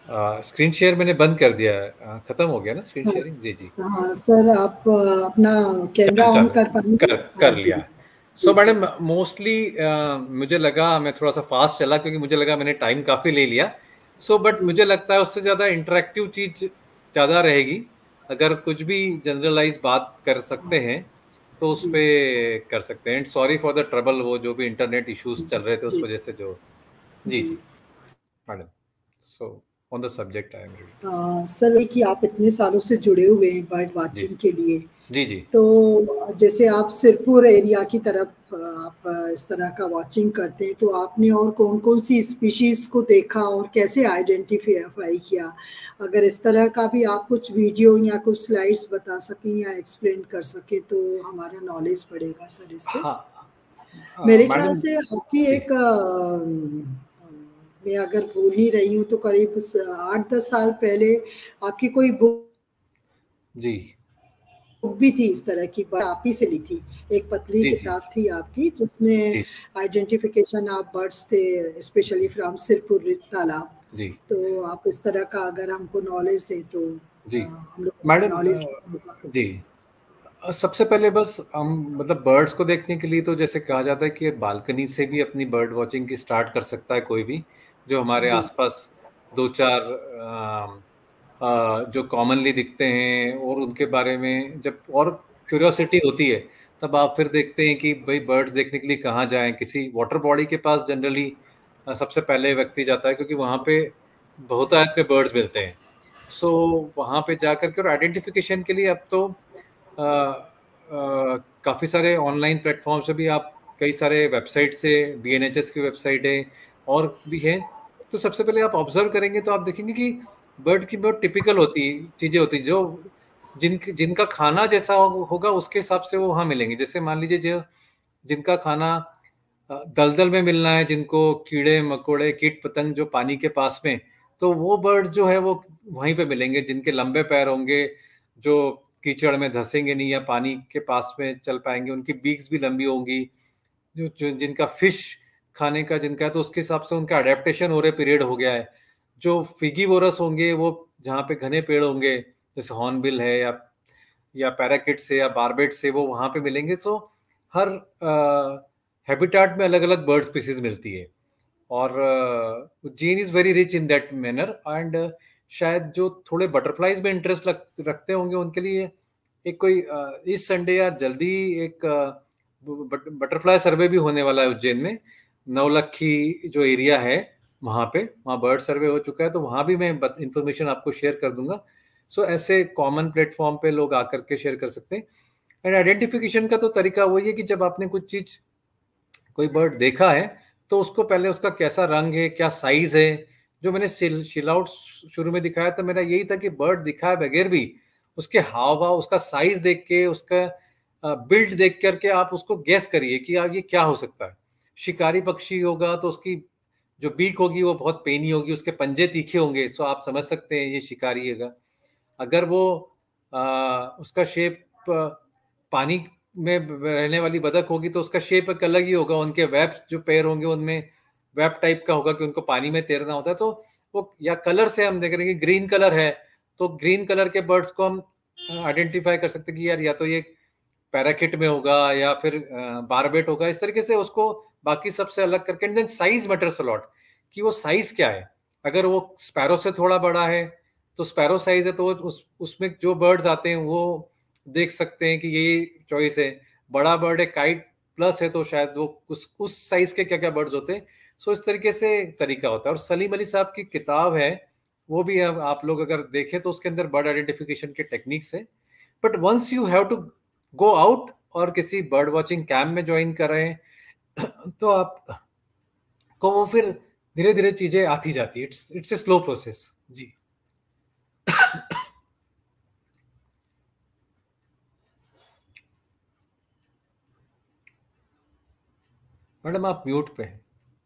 Screen share मैंने बंद कर दिया है, खत्म हो गया ना स्क्रीन शेयरिंग? जी जी हाँ सर, आप अपना कैमरा ऑन कर पाएंगे? कर लिया। सो मैडम मोस्टली मुझे लगा मैं थोड़ा सा फास्ट चला क्योंकि मुझे लगा मैंने टाइम काफ़ी ले लिया। बट मुझे लगता है उससे ज़्यादा इंटरेक्टिव चीज़ ज़्यादा रहेगी। अगर कुछ भी जनरलाइज बात कर सकते हैं तो उस पर कर सकते हैं। And sorry for the trouble, वो जो भी इंटरनेट इश्यूज चल रहे थे उस वजह से जो। जी जी madam, so on the subject I am ready. Sir, कि आप इतने सालों से जुड़े हुए हैं बर्ड वाचिंग के लिए, जी जी, तो जैसे आप सिरपुर एरिया की तरफ आप इस तरह का वाचिंग करते हैं, तो आपने और कौन कौन सी स्पीशीज को देखा और कैसे आइडेंटिफाई किया? अगर इस तरह का भी आप कुछ वीडियो या कुछ स्लाइड्स बता सकें या एक्सप्लेन कर सकें तो हमारा नॉलेज बढ़ेगा सर इससे। मेरे ख्याल से आपकी एक मैं अगर भूल नहीं रही हूँ तो करीब 8-10 साल पहले आपकी कोई बुक भी थी इस तरह की, आप ही से ली थी, एक पतली किताब थी आपकी जिसमें आइडेंटिफिकेशन ऑफ बर्ड्स थे, स्पेशली फ्रॉम सिरपुर तालाब। तो आप इस तरह का अगर हमको नॉलेज दें तो हम लोग मैडम नॉलेज। जी, सबसे पहले बस हम मतलब बर्ड्स को देखने के लिए तो जैसे कहा जाता है कि बालकनी से भी अपनी बर्ड वॉचिंग की स्टार्ट कर सकता है कोई भी जो हमारे आसपास 2-4 जो कॉमनली दिखते हैं, और उनके बारे में जब और क्यूरियोसिटी होती है तब आप फिर देखते हैं कि भाई बर्ड्स देखने के लिए कहाँ जाएं। किसी वाटर बॉडी के पास जनरली सबसे पहले व्यक्ति जाता है क्योंकि वहाँ पे बहुतायत में बर्ड्स मिलते हैं। सो वहाँ पे जा करके और आइडेंटिफिकेशन के लिए अब तो काफ़ी सारे ऑनलाइन प्लेटफॉर्म से भी आप कई सारे वेबसाइट से, BNHS की वेबसाइट है और भी है, तो सबसे पहले आप ऑब्जर्व करेंगे तो आप देखेंगे कि बर्ड की बहुत टिपिकल होती चीज़ें होती जो जिनका खाना जैसा होगा उसके हिसाब से वो वहाँ मिलेंगे। जैसे मान लीजिए जो जिनका खाना दलदल में मिलना है, जिनको कीड़े मकोड़े कीट पतंग जो पानी के पास में, तो वो बर्ड जो है वो वहीं पे मिलेंगे। जिनके लंबे पैर होंगे, जो कीचड़ में धंसेंगे नहीं या पानी के पास में चल पाएंगे, उनकी बीक्स भी लंबी होंगी। जो जिनका फिश खाने का जिनका है तो उसके हिसाब से उनका अडेप्टेशन हो रहे पीरियड हो गया है। जो फिगीवोरस होंगे वो जहाँ पे घने पेड़ होंगे जैसे हॉर्नबिल है या पैराकिट से या बारबेट से, वो वहाँ पे मिलेंगे। सो हर हैबिटाट में अलग अलग बर्ड स्पीसीज मिलती है और Ujjain is very rich in that manner. And शायद जो थोड़े बटरफ्लाइज में इंटरेस्ट रखते होंगे उनके लिए एक कोई इस संडे या जल्दी एक बटरफ्लाई सर्वे भी होने वाला है उज्जैन में। नवलखी जो एरिया है वहाँ बर्ड सर्वे हो चुका है, तो वहाँ भी मैं इंफॉर्मेशन आपको शेयर कर दूंगा। सो ऐसे कॉमन प्लेटफॉर्म पे लोग आकर के शेयर कर सकते हैं। एंड आइडेंटिफिकेशन का तो तरीका वही है कि जब आपने कुछ चीज कोई बर्ड देखा है तो उसको पहले उसका कैसा रंग है, क्या साइज है। जो मैंने शिल आउट शुरू में दिखाया था, मेरा यही था कि बर्ड दिखाए बगैर भी उसके हाव भाव, उसका साइज देख के, उसका बिल्ड देख करके आप उसको गैस करिए कि ये क्या हो सकता है। शिकारी पक्षी होगा तो उसकी जो बीक होगी वो बहुत पेनी होगी, उसके पंजे तीखे होंगे, सो आप समझ सकते हैं ये शिकारी होगा। अगर वो उसका शेप पानी में रहने वाली बतख होगी तो उसका शेप एक अलग ही होगा। उनके वेब जो पैर होंगे उनमें वेब टाइप का होगा कि उनको पानी में तैरना होता है। तो वो या कलर से हम देख रहे हैं कि ग्रीन कलर है तो ग्रीन कलर के बर्ड्स को हम आइडेंटिफाई कर सकते हैं कि यार या तो ये पैराकिट में होगा या फिर बारबेट होगा। इस तरीके से उसको बाकी सबसे अलग करके। And then size matters a lot कि वो साइज क्या है। अगर वो स्पैरो से थोड़ा बड़ा है तो स्पैरो साइज है तो उसमें जो बर्ड्स आते हैं वो देख सकते हैं कि ये चॉइस है। बड़ा बर्ड है, काइट प्लस है, तो शायद वो उस साइज के क्या क्या बर्ड्स होते हैं। सो इस तरीके से तरीका होता है। और सलीम अली साहब की किताब है वो भी आप लोग अगर देखें तो उसके अंदर बर्ड आइडेंटिफिकेशन के टेक्निक्स है। But once you have to go out और किसी बर्ड वॉचिंग कैंप में ज्वाइन कर रहे हैं तो आप को वो फिर धीरे धीरे चीजें आती जाती है। It's a slow process. जी मैडम आप म्यूट पे हैं।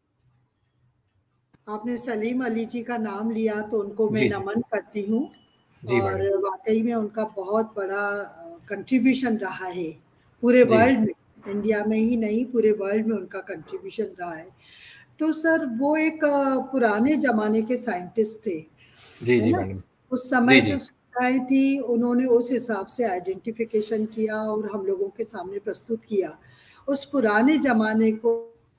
आपने सलीम अली जी का नाम लिया तो उनको मैं नमन करती हूँ और वाकई में उनका बहुत बड़ा कंट्रीब्यूशन रहा है पूरे वर्ल्ड में, इंडिया में ही नहीं पूरे वर्ल्ड में उनका कंट्रीब्यूशन रहा है। तो सर वो एक पुराने ज़माने के साइंटिस्ट थे जी है जी ना। मैडम। उस समय जी जो जी सुविधाएं थी उन्होंने उस हिसाब से आइडेंटिफिकेशन किया और हम लोगों के सामने प्रस्तुत किया। उस पुराने जमाने को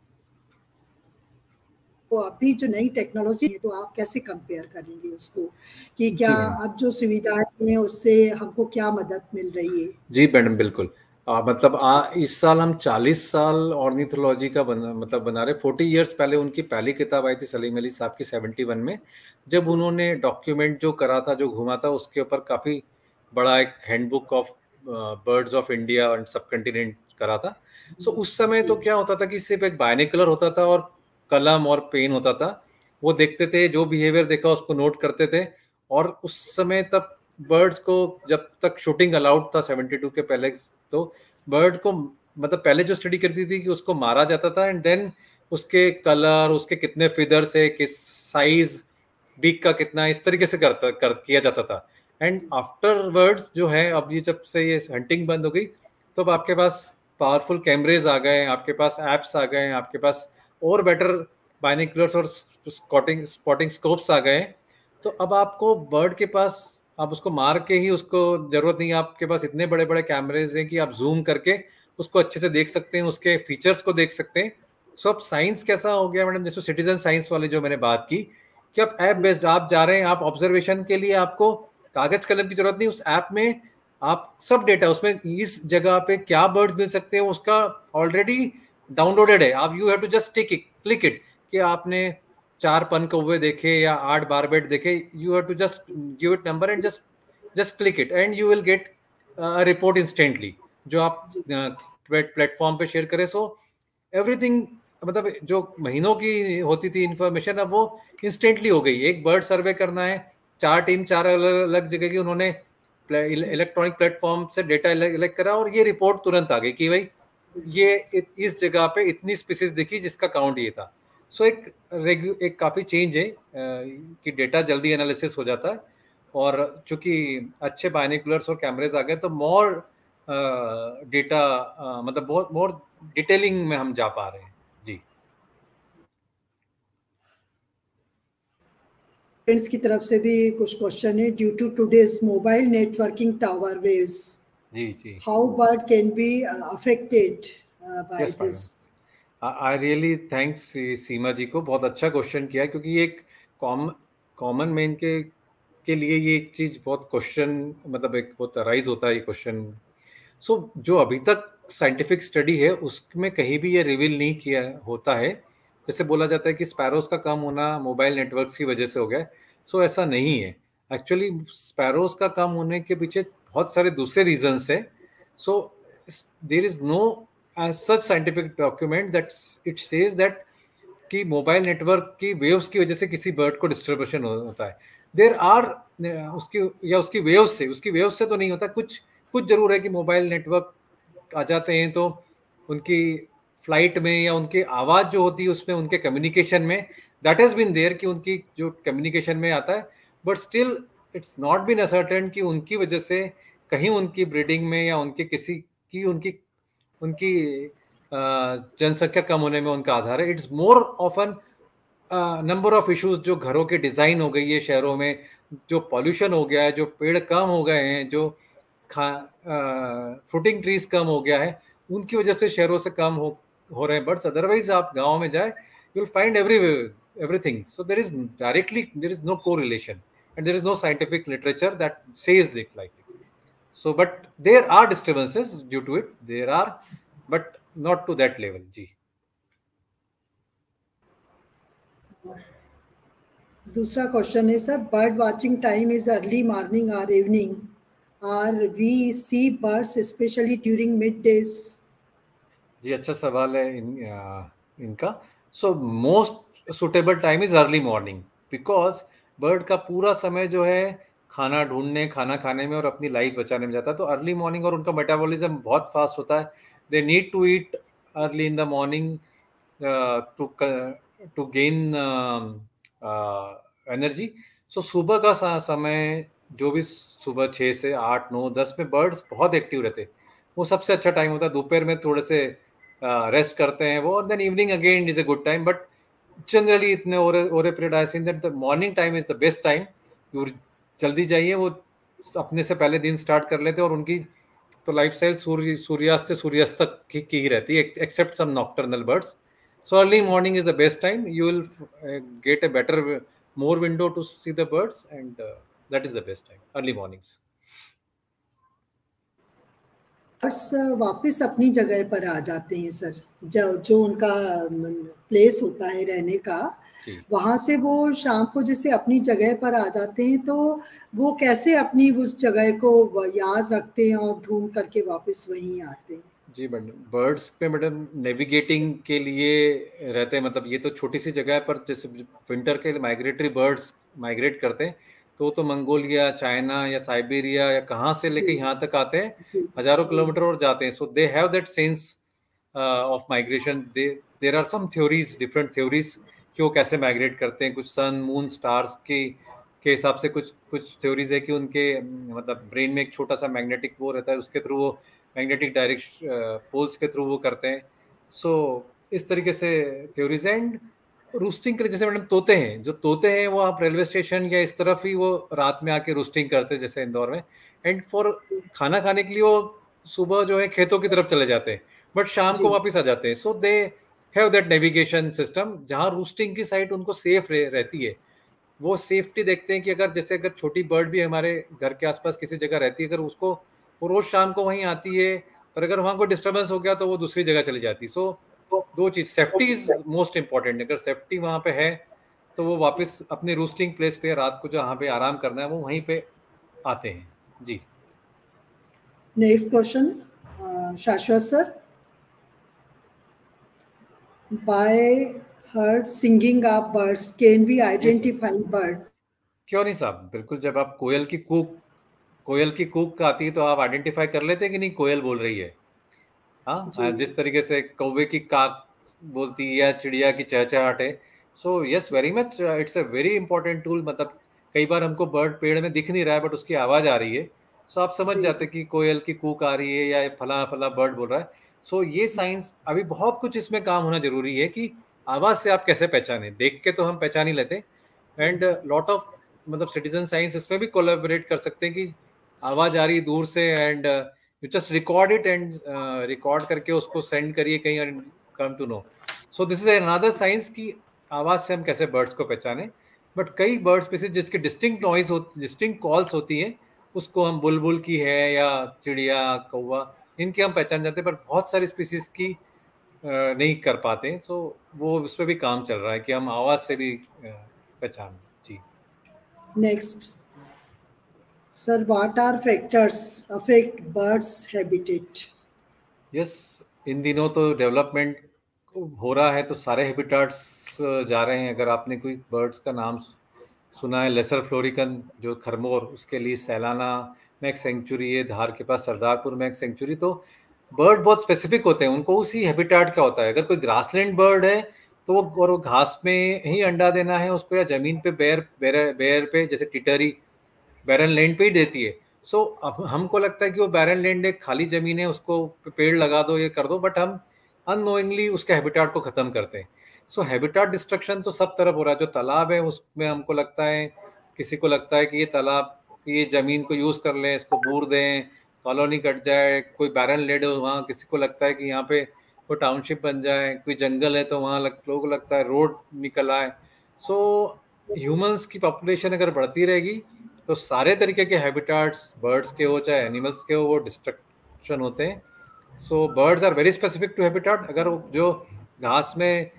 अभी जो नई टेक्नोलॉजी है, तो आप कैसे कंपेयर करेंगे उसको, कि क्या जी मैडम। अब जो सुविधाएं हैं उससे हमको क्या मदद मिल रही है? जी मैडम बिल्कुल। मतलब इस साल हम 40 साल ऑर्निथोलॉजी का बना रहे। 40 इयर्स पहले उनकी पहली किताब आई थी सलीम अली साहब की 71 में, जब उन्होंने डॉक्यूमेंट जो करा था, जो घुमा था, उसके ऊपर काफ़ी बड़ा एक handbook of birds of India and subcontinent करा था। सो उस समय तो क्या होता था कि सिर्फ एक बायनिकुलर होता था और कलम और पेन होता था। वो देखते थे, जो बिहेवियर देखा उसको नोट करते थे। और उस समय तब बर्ड्स को, जब तक शूटिंग अलाउड था 72 के पहले, तो बर्ड को मतलब पहले जो स्टडी करती थी कि उसको मारा जाता था एंड देन उसके कलर, उसके कितने फिदर्स है, किस साइज, बीक का कितना, इस तरीके से किया जाता था। एंड आफ्टर वर्ड्स जो है, अब ये जब से ये हंटिंग बंद हो गई, तो अब आपके पास पावरफुल कैमरेज आ गए, आपके पास एप्स आ गए, आपके पास और बेटर बाइनोकुलर्स और स्पॉटिंग स्कोप्स आ गए। तो अब आपको बर्ड के पास, आप उसको मार के ही उसको जरूरत नहीं है, आपके पास इतने बड़े बड़े कैमरेज हैं कि आप जूम करके उसको अच्छे से देख सकते हैं, उसके फीचर्स को देख सकते हैं। सो अब साइंस कैसा हो गया मैडम, जैसे सिटीजन साइंस वाली जो मैंने बात की, कि आप ऐप बेस्ड आप जा रहे हैं, आप ऑब्जर्वेशन के लिए आपको कागज कलम की जरूरत नहीं, उस ऐप में आप सब डेटा, उसमें इस जगह पे क्या बर्ड्स मिल सकते हैं उसका ऑलरेडी डाउनलोडेड है। आप you have to just click it, कि आपने 4 पन कौवे देखे या 8 बारबेट देखे, you have to just give it number and just click it and you will get report instantly, जो आप प्लेटफॉर्म पे शेयर करें। सो एवरीथिंग, मतलब जो महीनों की होती थी इंफॉर्मेशन, अब वो इंस्टेंटली हो गई। एक बर्ड सर्वे करना है, 4 टीम 4 अलग अलग जगह की, उन्होंने इलेक्ट्रॉनिक प्लेटफॉर्म से डेटा इलेक्ट करा और ये रिपोर्ट तुरंत आ गई कि भाई ये इस जगह पे इतनी स्पीसीज दिखी जिसका काउंट ये था। सो एक काफ़ी चेंज है कि डेटा जल्दी एनालिसिस हो जाता है, और चूंकि अच्छे बाइनोकुलर्स और कैमरेज आ गए तो मोर डेटा, मतलब बहुत मोर डिटेलिंग में हम जा पा रहे हैं। जी फ्रेंड्स की तरफ से भी कुछ क्वेश्चन है। Due to today's mobile networking tower waves, जी जी how bird can be affected by yes this? Madam, I really thanks Seema ji को, बहुत अच्छा क्वेश्चन किया, क्योंकि ये एक कॉमन मैन के लिए ये एक चीज़ बहुत क्वेश्चन, मतलब एक बहुत राइज होता है ये क्वेश्चन। सो जो अभी तक साइंटिफिक स्टडी है उसमें कहीं भी ये रिवील नहीं किया होता है। जैसे बोला जाता है कि स्पैरोज का कम होना मोबाइल नेटवर्क्स की वजह से हो गया। सो ऐसा नहीं है। एक्चुअली स्पैरोज का कम होने के पीछे बहुत सारे दूसरे रीजंस है। So there is no as such scientific document that it says that कि मोबाइल नेटवर्क की वेव्स की वजह से किसी बर्ड को डिस्टर्बेशन होता है। देर आर उसकी वेव्स से तो नहीं होता। कुछ जरूर है कि मोबाइल नेटवर्क आ जाते हैं तो उनकी फ्लाइट में या उनकी आवाज़ जो होती है उसमें, उनके कम्युनिकेशन में, दैट हैज़ बीन देयर कि उनकी जो कम्युनिकेशन में आता है। But still it's not been ascertain कि उनकी वजह से कहीं उनकी ब्रीडिंग में या उनके किसी की उनकी जनसंख्या कम होने में उनका आधार है। It's more often number of issues, जो घरों की डिज़ाइन हो गई है शहरों में, जो पॉल्यूशन हो गया है, जो पेड़ कम हो गए हैं, जो फ्रूटिंग ट्रीज कम हो गया है, उनकी वजह से शहरों से कम हो रहे हैं बर्ड्स। अदरवाइज आप गाँव में जाए, you will find everything. So there is no correlation, and there is no scientific literature that says it like it. So, but there are disturbances due to it. There are, but not to that level. जी. दूसरा question है sir, bird watching time is early morning और evening, और we see birds specially during mid days? जी अच्छा सवाल है इनका। So most suitable time is early morning, because bird का पूरा समय जो है खाना ढूंढने, खाना खाने में और अपनी लाइफ बचाने में जाता है। तो अर्ली मॉर्निंग, और उनका मेटाबॉलिज्म बहुत फास्ट होता है। They need to eat early in the morning to gain energy. So सुबह का समय, जो भी सुबह 6 से 8, 9, 10 में बर्ड्स बहुत एक्टिव रहते हैं, वो सबसे अच्छा टाइम होता है। दोपहर में थोड़े से रेस्ट करते हैं वो, और then evening again is a good time. But generally इतने over period I seen that the morning time is the best time, जल्दी जाइए, वो अपने से पहले दिन स्टार्ट कर लेते हैं, और उनकी तो लाइफ स्टाइल सूर्यास्त से सूर्यास्त तक की ही रहती है, except some nocturnal birds. So early morning is the best time. You will get a better, more window to see the birds, and that is the best time. Early mornings. Birds वापस अपनी जगह पर आ जाते हैं sir, जो उनका place होता है रहने का, वहां से वो शाम को जैसे अपनी जगह पर आ जाते हैं, तो वो कैसे अपनी उस जगह को याद रखते हैं और ढूंढ करके वापस वहीं आते हैं? जी मैडम, बर्ड्स पे मैडम नेविगेटिंग के लिए रहते हैं, मतलब ये तो छोटी सी जगह है, पर जैसे विंटर के माइग्रेटरी बर्ड्स माइग्रेट करते हैं, तो मंगोलिया, चाइना या साइबेरिया या कहाँ से लेके यहाँ तक आते हैं, हजारों किलोमीटर और जाते हैं. So they have that sense of migration. There are some theories, different theories कि वो कैसे माइग्रेट करते हैं. कुछ सन, मून, स्टार्स के हिसाब से कुछ थ्योरीज है कि उनके मतलब ब्रेन में एक छोटा सा मैग्नेटिक वो रहता है, उसके थ्रू वो मैग्नेटिक डायरेक्शन पोल्स के थ्रू वो करते हैं. सो इस तरीके से थ्योरीज. एंड रूस्टिंग के लिए जैसे मैडम तोते हैं वो आप रेलवे स्टेशन या इस तरफ ही वो रात में आके रूस्टिंग करते हैं, जैसे इंदौर में. एंड फॉर खाना खाने के लिए वो सुबह जो है खेतों की तरफ चले जाते हैं, बट शाम को वापस आ जाते हैं. So they have that navigation system. जहाँ रूस्टिंग की साइट उनको सेफ रहती है, वो सेफ्टी देखते हैं कि अगर छोटी बर्ड भी हमारे घर के आसपास किसी जगह रहती है, अगर उसको वो रोज शाम को वहीं आती है, पर अगर वहाँ कोई डिस्टर्बेंस हो गया तो वो दूसरी जगह चली जाती. सो दो चीज, सेफ्टी इज मोस्ट इंपॉर्टेंट. अगर सेफ्टी वहाँ पे है तो वो वापस अपनी रूस्टिंग प्लेस पे रात को जहाँ पे आराम करना है वो वहीं पे आते हैं. जी. Next question, Shashwat sir. By heard singing of birds can we identify bird? क्यों नहीं साहब, बिल्कुल. जब आप कोयल की कूक आती है तो आप आइडेंटिफाई कर लेते हैं कि नहीं कोयल बोल रही है. हाँ, जिस तरीके से कौवे की काक बोलती है या चिड़िया की चहचहाट है. So yes, very much, it's a very important tool. मतलब कई बार हमको बर्ड पेड़ में दिख नहीं रहा है, बट उसकी आवाज आ रही है, सो आप समझ जाते कि कोयल की कूक आ रही है या फला फला बर्ड बोल रहा है. सो ये साइंस, अभी बहुत कुछ इसमें काम होना जरूरी है कि आवाज से आप कैसे पहचाने. देख के तो हम पहचान ही लेते. एंड लॉट ऑफ मतलब सिटीजन साइंस इसमें भी कोलैबोरेट कर सकते हैं कि आवाज आ रही है दूर से, and you just record it and record करके उसको सेंड करिए कहीं, and come to know. So this is another science कि आवाज से हम कैसे बर्ड्स को पहचाने. बट कई बर्ड स्पीसीज जिसकी डिस्टिंक्ट नॉइज होती, डिस्टिंक्ट कॉल्स होती है, उसको हम बुलबुल की है या चिड़िया, कौवा, इनकी हम पहचान जाते हैं, पर बहुत सारी स्पीसीज की नहीं कर पाते. सो वो उस पर भी काम चल रहा है कि हम आवाज से भी पहचान. जी. Next sir, what are factors affect birds habitat? Yes, इन दिनों तो डेवलपमेंट हो रहा है, तो सारे हैबिटाट्स जा रहे हैं. अगर आपने कोई बर्ड्स का नाम सुना है, लेसर फ्लोरिकन जो खरमोर, उसके लिए सैलाना में एक सेंचुरी है, धार के पास सरदारपुर में एक सेंचुरी. तो बर्ड बहुत स्पेसिफिक होते हैं, उनको उसी हैबिटाट का होता है. अगर कोई ग्रासलैंड बर्ड है तो वो घास में ही अंडा देना है उसको, या जमीन पे बेर पे, जैसे टिटरी बैरन लैंड पे ही देती है. सो अब हमको लगता है कि वो बैरन लैंड एक खाली जमीन है, उसको पेड़ लगा दो, ये कर दो, बट हम अननोइंगली उसके हैबिटाट को खत्म करते हैं. सो हैबिटाट डिस्ट्रक्शन तो सब तरफ हो रहा है. जो तालाब है उसमें हमको लगता है, किसी को लगता है कि ये तालाब, ये जमीन को यूज कर लें, इसको बूर दें, कॉलोनी कट जाए. कोई बैरन लैंड हो वहाँ किसी को लगता है कि यहाँ पे कोई टाउनशिप बन जाए. कोई जंगल है तो वहाँ लोगों को लगता है रोड निकल आए. सो ह्यूमंस की पॉपुलेशन अगर बढ़ती रहेगी तो सारे तरीके के हैबिटाट्स, बर्ड्स के हो चाहे एनिमल्स के हो, वो डिस्ट्रक्शन होते हैं. So birds are very specific to habitat. अगर जो घास में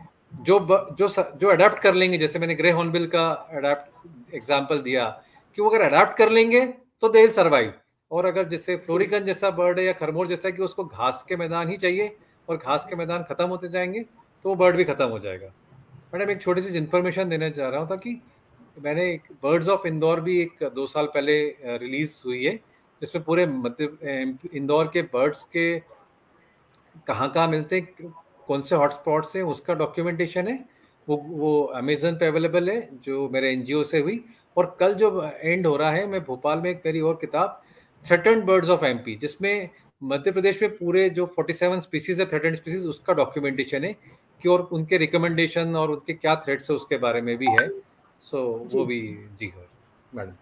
जो अडेप्ट कर लेंगे, जैसे मैंने ग्रे हॉर्नबिल का अडेप्ट एग्जांपल दिया कि वो अगर अडेप्ट कर लेंगे तो दे विल सर्वाइव. और अगर जैसे फ्लोरिकन जैसा बर्ड है या खरमोर जैसा कि उसको घास के मैदान ही चाहिए और घास के मैदान खत्म होते जाएंगे तो वो बर्ड भी खत्म हो जाएगा. मैडम एक छोटी सी इन्फॉर्मेशन देना चाह रहा था कि मैंने एक बर्ड्स ऑफ इंदौर भी एक 2 साल पहले रिलीज हुई है, जिसमें पूरे इंदौर के बर्ड्स के कहाँ मिलते हैं, कौन से हॉटस्पॉट्स हैं, उसका डॉक्यूमेंटेशन है. वो अमेजन पे अवेलेबल है, जो मेरे एनजीओ से हुई. और कल जो एंड हो रहा है, मैं भोपाल में एक मेरी और किताब थ्रेटन्ड बर्ड्स ऑफ एमपी, जिसमें मध्य प्रदेश में पूरे जो 47 स्पीसीज है, थ्रेटन्ड स्पीसीज, उसका डॉक्यूमेंटेशन है कि और उनके रिकमेंडेशन और उनके क्या थ्रेट्स है उसके बारे में भी है. सो वो भी जी हो. Madam.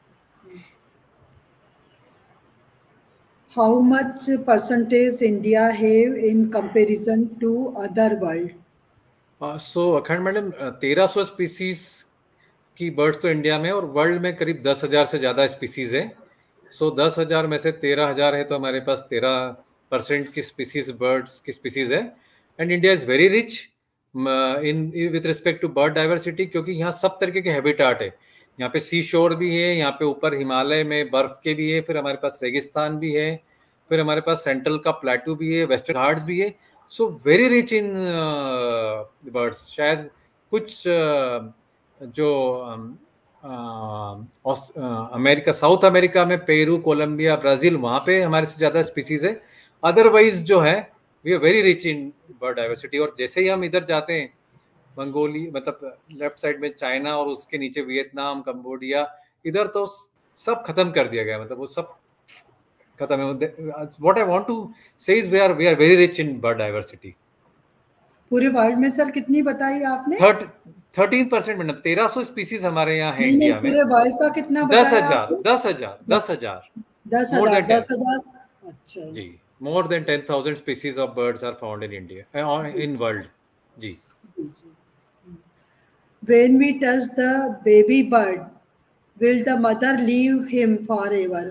How much percentage India have in comparison to other world? So Akhand madam 1300 species की बर्ड्स तो इंडिया में, और वर्ल्ड में करीब 10,000 से ज़्यादा स्पीसीज है। सो 10,000 में से 13,000 है, तो हमारे पास 13% की स्पीसीज बर्ड्स की स्पीसीज है। And India is very rich in with respect to bird diversity, क्योंकि यहाँ सब तरीके के हैबिटाट है। यहाँ पे सी शोर भी है, यहाँ पे ऊपर हिमालय में बर्फ के भी है, फिर हमारे पास रेगिस्तान भी है, फिर हमारे पास सेंट्रल का प्लेटू भी है, वेस्टर्न घाट्स भी है। So very rich in birds. शायद कुछ जो अमेरिका, साउथ अमेरिका में पेरू, कोलंबिया, ब्राजील, वहाँ पे हमारे से ज़्यादा स्पीसीज है। अदरवाइज जो है we are very rich in bird diversity. और जैसे ही हम इधर जाते हैं, मंगोली मतलब लेफ्ट साइड में चाइना, और उसके नीचे वियतनाम, कंबोडिया, इधर तो सब खत्म कर दिया गया, मतलब वो सब खत्म है। What I want to say is we are very rich in bird diversity. पूरे वर्ल्ड में सर कितनी बताई आपने? 13% मैडम। 1300 स्पीसीज हमारे यहाँ है इंडिया में। पूरे वर्ल्ड का कितना बताया? 10,000। अच्छा जी, more than 10,000 species of birds are found in India, in world. Ji. When we touch the baby bird, will the mother leave him forever?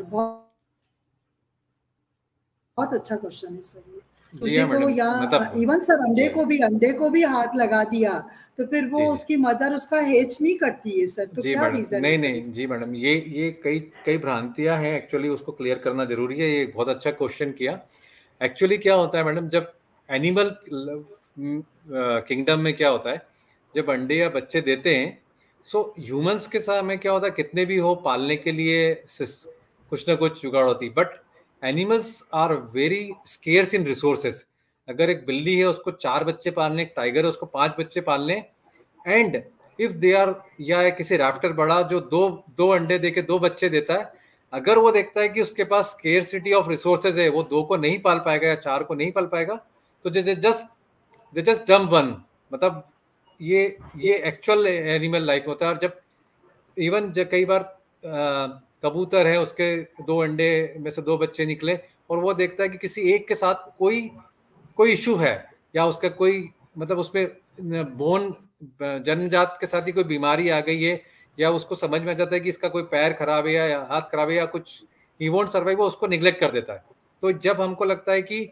बहुत अच्छा क्वेश्चन है सर ये। उसी को या इवन सर अंडे को भी हाथ लगा दिया तो फिर वो उसकी मदर उसका हेच नहीं करती है सर, तो क्या रीजन है? नहीं जी मैडम, ये कई भ्रांतियां हैं एक्चुअली, उसको क्लियर करना जरूरी है। ये बहुत अच्छा क्वेश्चन किया। एक्चुअली क्या होता है मैडम, जब एनिमल किंगडम में क्या होता है, जब अंडे या बच्चे देते हैं, सो ह्यूमंस के साथ में क्या होता है, कितने भी हो पालने के लिए कुछ ना कुछ जुगाड़ होती, but animals are very scarce in resources. अगर एक बिल्ली है उसको 4 बच्चे पालने, एक टाइगर है उसको 5 बच्चे पालने, एंड इफ दे आर, या किसी रैप्टर बड़ा जो दो अंडे देके 2 बच्चे देता है, अगर वो देखता है कि उसके पास स्केर्सिटी ऑफ रिसोर्सेज है, वो 2 को नहीं पाल पाएगा या 4 को नहीं पाल पाएगा, तो दे जस्ट डंप वन। मतलब ये एक्चुअल एनिमल लाइफ होता है। और जब इवन कई बार कबूतर है, उसके 2 अंडे में से 2 बच्चे निकले, और वो देखता है कि किसी एक के साथ कोई इशू है, या उसका कोई मतलब उसमें बोन जन्मजात के साथ ही कोई बीमारी आ गई है, या उसको समझ में आ जाता है कि इसका कोई पैर खराब है या हाथ खराब है या कुछ, ही वोंट सर्वाइव, वो उसको निग्लेक्ट कर देता है। तो जब हमको लगता है कि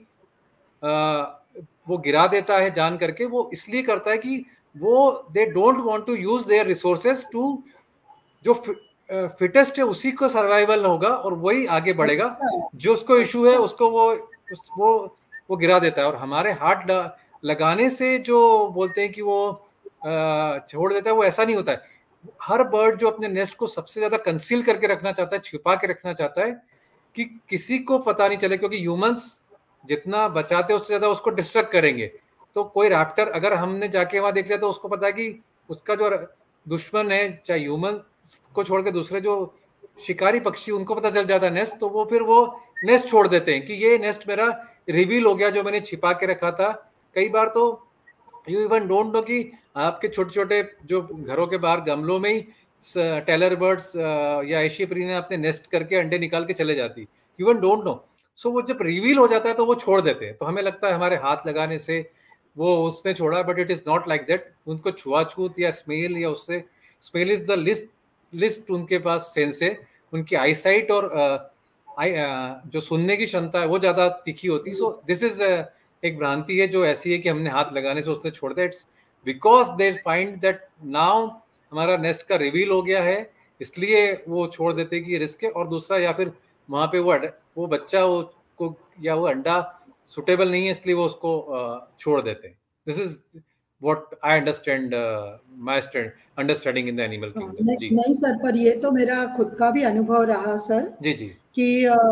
वो गिरा देता है जान करके, वो इसलिए करता है कि वो they don't want to use their resources to, जो फिटेस्ट है उसी को सर्वाइवल होगा और वही आगे बढ़ेगा। जो उसको इशू है उसको वो गिरा देता है। और हमारे हाथ लगाने से जो बोलते हैं कि वो छोड़ देता है, वो ऐसा नहीं होता है। हर बर्ड जो अपने नेस्ट को सबसे ज्यादा कंसील करके रखना चाहता है, छिपा के रखना चाहता है कि किसी को पता नहीं चले, क्योंकि ह्यूमंस जितना बचाते हैं उससे ज्यादा उसको डिस्ट्रक्ट करेंगे। तो कोई रैप्टर अगर हमने जाके वहां देख लिया तो उसको पता है कि उसका जो दुश्मन है, चाहे ह्यूमन को छोड़ के दूसरे जो शिकारी पक्षी, उनको पता चल जाता है नेस्ट, तो वो फिर वो नेस्ट छोड़ देते हैं कि ये नेस्ट मेरा रिवील हो गया जो मैंने छिपा के रखा था। कई बार तो यू इवन डोंट नो कि आपके छोटे छोटे जो घरों के बाहर गमलों में ही टेलर बर्ड्स या एशिया प्रीने अपने नेस्ट करके अंडे निकाल के चले जाती, you even don't know. So वो जब रिवील हो जाता है तो वो छोड़ देते हैं। तो हमें लगता है हमारे हाथ लगाने से वो उसने छोड़ा, but it is not like that. उनको छुआछूत या स्मेल, या उससे स्मेल इज द लिस्ट उनके पास सेंस है। उनकी आईसाइट और जो सुनने की क्षमता है वो ज्यादा तीखी होती है। सो दिस इज एक भ्रांति है जो ऐसी है कि हमने हाथ लगाने से उसने छोड़ दिया। It's because they find that now हमारा नेस्ट का रिवील हो गया है, इसलिए वो छोड़ देते कि रिस्क है। और दूसरा, या फिर वहां पे वो बच्चा को या वो अंडा सुटेबल नहीं है, इसलिए वो उसको छोड़ देते हैं। This is what I understand, my understanding in the animal kingdom. जी नहीं सर, पर ये तो मेरा खुद का भी अनुभव रहा सर। जी कि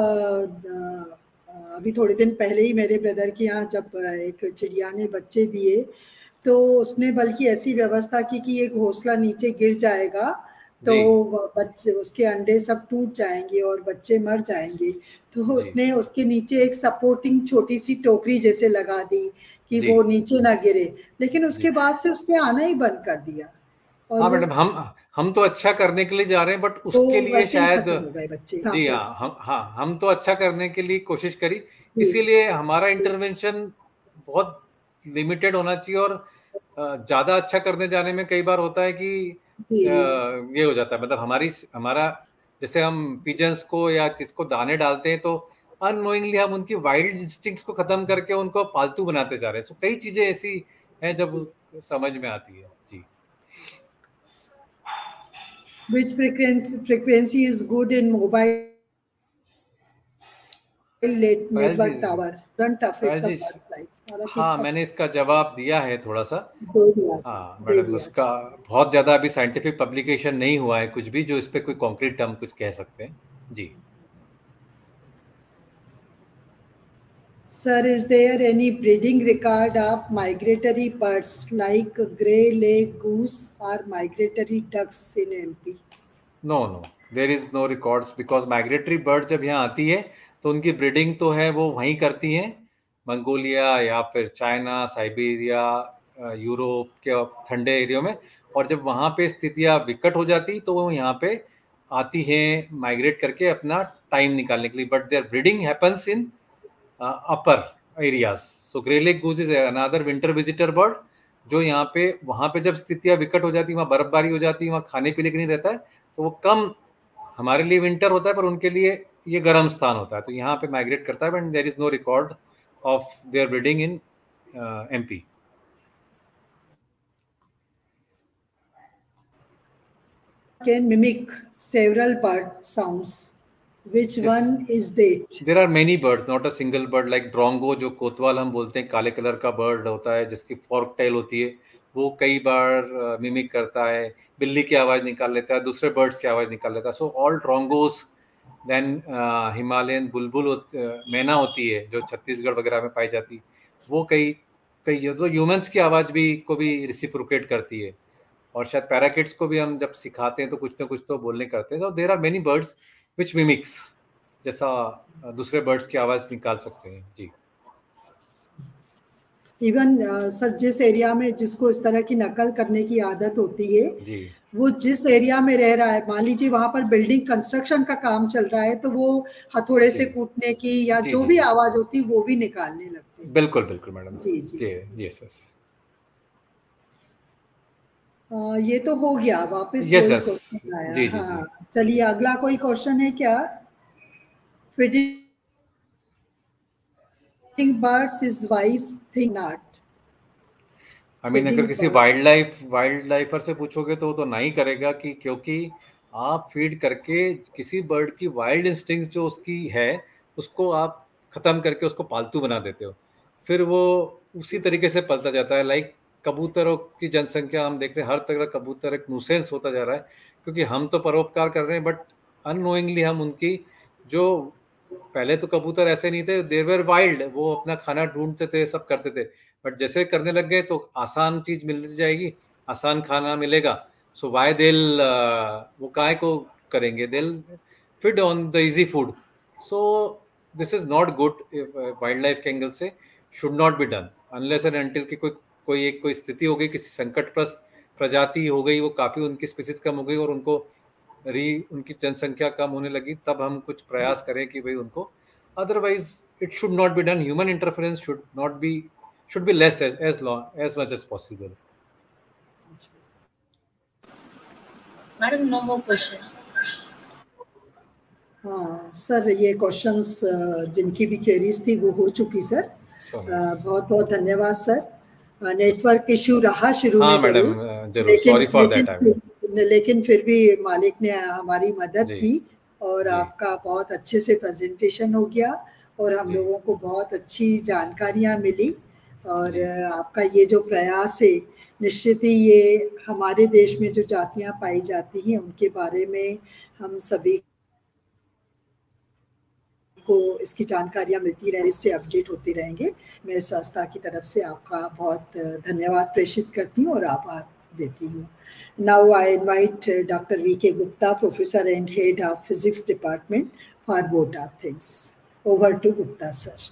अभी थोड़े दिन पहले ही मेरे ब्रदर के यहाँ जब एक चिड़िया ने बच्चे दिए, तो उसने बल्कि ऐसी व्यवस्था की कि एक घोंसला नीचे गिर जाएगा तो बच्चे, उसके अंडे सब टूट जाएंगे और बच्चे मर जाएंगे। तो उसने उसके नीचे एक सपोर्टिंग छोटी सी टोकरी जैसे लगा दी कि वो नीचे ना गिरे, लेकिन उसके बाद से उसने आना ही बंद कर दिया। और हाँ वो मैडम, हम तो अच्छा करने के लिए जा रहे हैं, बट तो उसके लिए वैसे ही शायद, खत्म हो गए बच्चे जी एग्जाम्पल्स। हाँ, हम तो अच्छा करने के लिए कोशिश करी, जी इसीलिए हमारा इंटरवेंशन बहुत लिमिटेड होना चाहिए। और ज्यादा अच्छा करने जाने में कई बार होता है कि जी ये हो जाता है, मतलब हमारा जैसे हम पिजन्स को या किसको दाने डालते हैं तो अननोइंगली हम उनकी वाइल्ड इंस्टिंक्ट्स को खत्म करके उनको पालतू बनाते जा रहे हैं। सो कई चीजें ऐसी हैं जब जी। समझ में आती है। जी Which frequency is good in mobile Payal ji, network tower? Doesn't affect Payal the ji, bird's life. और हाँ किसका मैंने इसका जवाब दिया है थोड़ा सा। दे दिया था, हाँ दे मैडम, दिया उसका था। बहुत ज्यादा अभी साइंटिफिक पब्लिकेशन नहीं हुआ है कुछ भी जो इस पे कोई कॉन्क्रीट टर्म कुछ कह सकते हैं। जी Sir, is there any breeding record of migratory birds like grey leg goose or migratory ducks in MP? No there is no records, because migratory bird जब यहाँ आती है तो उनकी ब्रीडिंग तो है वो वहीं करती हैं, मंगोलिया या फिर चाइना, साइबेरिया, यूरोप के ठंडे एरिया में। और जब वहाँ पे स्थितियाँ विकट हो जाती तो वो यहाँ पे आती हैं माइग्रेट करके अपना टाइम निकालने के लिए, but there breeding happens in upper areas. So greylag goose is another winter visitor bird जो यहाँ पे वहाँ पे जब स्थितियाँ विकट हो जाती, वहाँ बर्फबारी हो जाती, वहाँ खाने पीने के नहीं रहता है, तो वो कम, हमारे लिए विंटर होता है पर उनके लिए ये गर्म स्थान होता है, तो यहाँ पे माइग्रेट करता है, but there is no record of their breeding in MP. Can mimic several bird sounds. Which one is that? There are many birds, not a single bird, like drongo जो कोतवाल हम बोलते हैं, काले कलर का bird होता है जिसकी फॉर्क टेल होती है, वो कई बार मिमिक करता है, बिल्ली की आवाज़ निकाल लेता है, दूसरे बर्ड्स की आवाज़ निकाल लेता है। So all drongos. Then Himalayan bulbul myna होती है जो छत्तीसगढ़ वगैरह में पाई जाती, वो कई कई तो ह्यूमंस की आवाज़ भी को भी रिसिप्रोकेट करती है। और शायद पैराकिट्स को भी हम जब सिखाते हैं तो कुछ ना कुछ तो बोलने करते हैं। तो there are many birds which mimics, जैसा दूसरे बर्ड्स की आवाज निकाल सकते हैं। जी इवन सर जिस एरिया में जिसको इस तरह की नकल करने की आदत होती है, जी वो जिस एरिया में रह रहा है, मान लीजिए वहां पर बिल्डिंग कंस्ट्रक्शन का काम चल रहा है, तो वो हथौड़े से कूटने की या जी, जो जी, भी जी। आवाज होती है वो भी निकालने लगते हैं। बिल्कुल बिल्कुल मैडम। जी जी यस यस ये तो हो गया, वापस यस वही यस क्वेश्चन आया। जी जी जी। हाँ चलिए, अगला कोई क्वेश्चन है क्या? Feeding birds is wise thing not? I mean अगर किसी वाइल्ड लाइफर से पूछोगे तो वो तो नहीं करेगा, कि क्योंकि आप फीड करके किसी बर्ड की वाइल्ड इंस्टिंक्ट जो उसकी है उसको आप खत्म करके उसको पालतू बना देते हो, फिर वो उसी तरीके से पलता जाता है। लाइक कबूतरों की जनसंख्या हम देख रहे हैं, हर तरह कबूतर एक न्यूसेंस होता जा रहा है, क्योंकि हम तो परोपकार कर रहे हैं बट अननोइंगली हम उनकी, जो पहले तो कबूतर ऐसे नहीं थे, दे वर वाइल्ड, वो अपना खाना ढूंढते थे, सब करते थे, बट जैसे करने लग गए तो आसान चीज मिलती जाएगी, आसान खाना मिलेगा। सो वाई दिल वो काय को करेंगे, they'll feed on the easy food. So this is not good, wildlife के एंगल से should not be done unless and until की कोई स्थिति हो गई, किसी संकटग्रस्त प्रजाति हो गई, वो काफी उनकी स्पीसीज कम हो गई और उनकी जनसंख्या कम होने लगी, तब हम कुछ प्रयास करें कि भाई उनको, otherwise it should not be done. Human interference should be less as much as possible. Madam, no more question. हाँ सर, ये क्वेश्चंस जिनकी भी क्वेरीज थी वो हो चुकी सर। बहुत बहुत धन्यवाद सर। नेटवर्क इशू रहा शुरू में जरूर, लेकिन फिर भी मालिक ने हमारी मदद की और आपका बहुत अच्छे से प्रेजेंटेशन हो गया और हम लोगों को बहुत अच्छी जानकारियाँ मिली। और आपका ये जो प्रयास है, निश्चित ही ये हमारे देश में जो जातियाँ पाई जाती हैं उनके बारे में हम सभी को इसकी जानकारियाँ मिलती रहें, इससे अपडेट होते रहेंगे। मैं संस्था की तरफ से आपका बहुत धन्यवाद प्रेषित करती हूँ और आभार देती हूँ। Now I invite doctor V K. Gupta, professor and head of physics department, for both of things. Over to Gupta sir.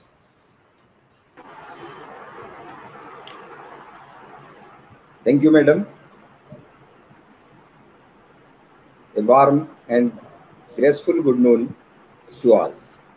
Thank you, madam. A warm and graceful good noon to all.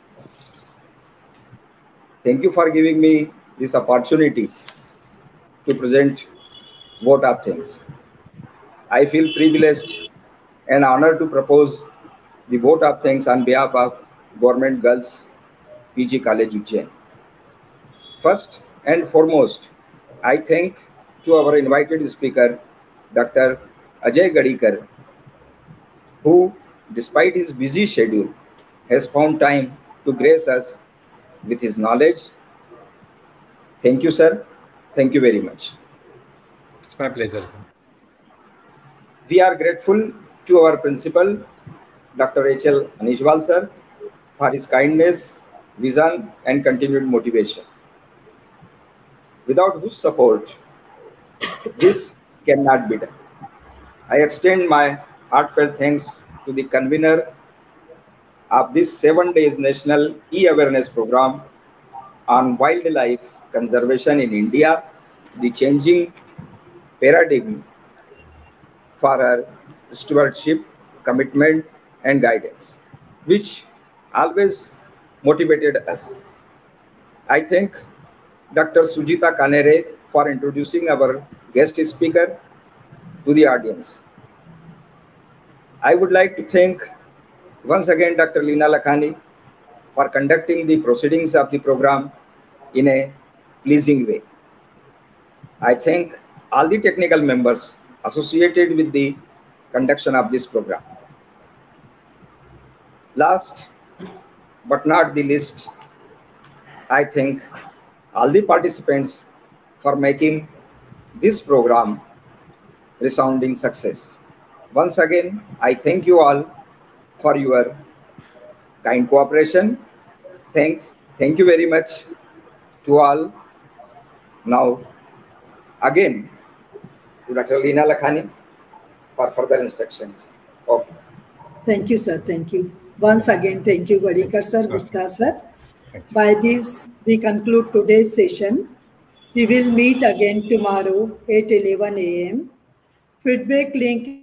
Thank you for giving me this opportunity to present vote of thanks. I feel privileged and honored to propose the vote of thanks on behalf of Government Girls PG College Ujjain. First and foremost, I thank to our invited speaker, Dr. Ajay Gadikar, who, despite his busy schedule, has found time to grace us with his knowledge. Thank you, sir. Thank you very much. It's my pleasure, sir. We are grateful to our principal, Dr. Rachel Anijwal, sir, for his kindness, vision, and continued motivation, without whose support this cannot be done. I extend my heartfelt thanks to the convener of this 7 days national e-awareness program on wildlife conservation in India, the changing paradigm, for her stewardship, commitment, and guidance, which always motivated us. I thank Dr. Sujita Kanere for introducing our guest speaker to the audience. I would like to thank once again Dr. Leena Lakhani for conducting the proceedings of the program in a pleasing way. I thank all the technical members associated with the conduction of this program. Last but not the least, I thank all the participants for making this program resounding success. Once again, I thank you all for your kind cooperation. Thanks. Thank you very much to all. Now, again, to Dr. Leena Lakhani for further instructions. Okay. Thank you, sir. Thank you. Once again, thank you, Gadikar sir, Gupta sir. By this, we conclude today's session. We will meet again tomorrow at 11 a.m. Feedback link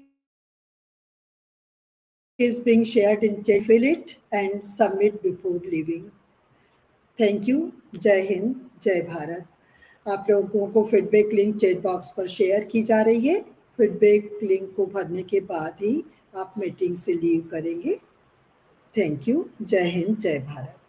is being shared in chat. Fill it and submit before leaving. Thank you. जय हिंद, जय भारत. आप लोगों को feedback link chat box पर share की जा रही है. फीडबैक लिंक को भरने के बाद ही आप मीटिंग से लीव करेंगे. Thank you. जय हिंद, जय भारत.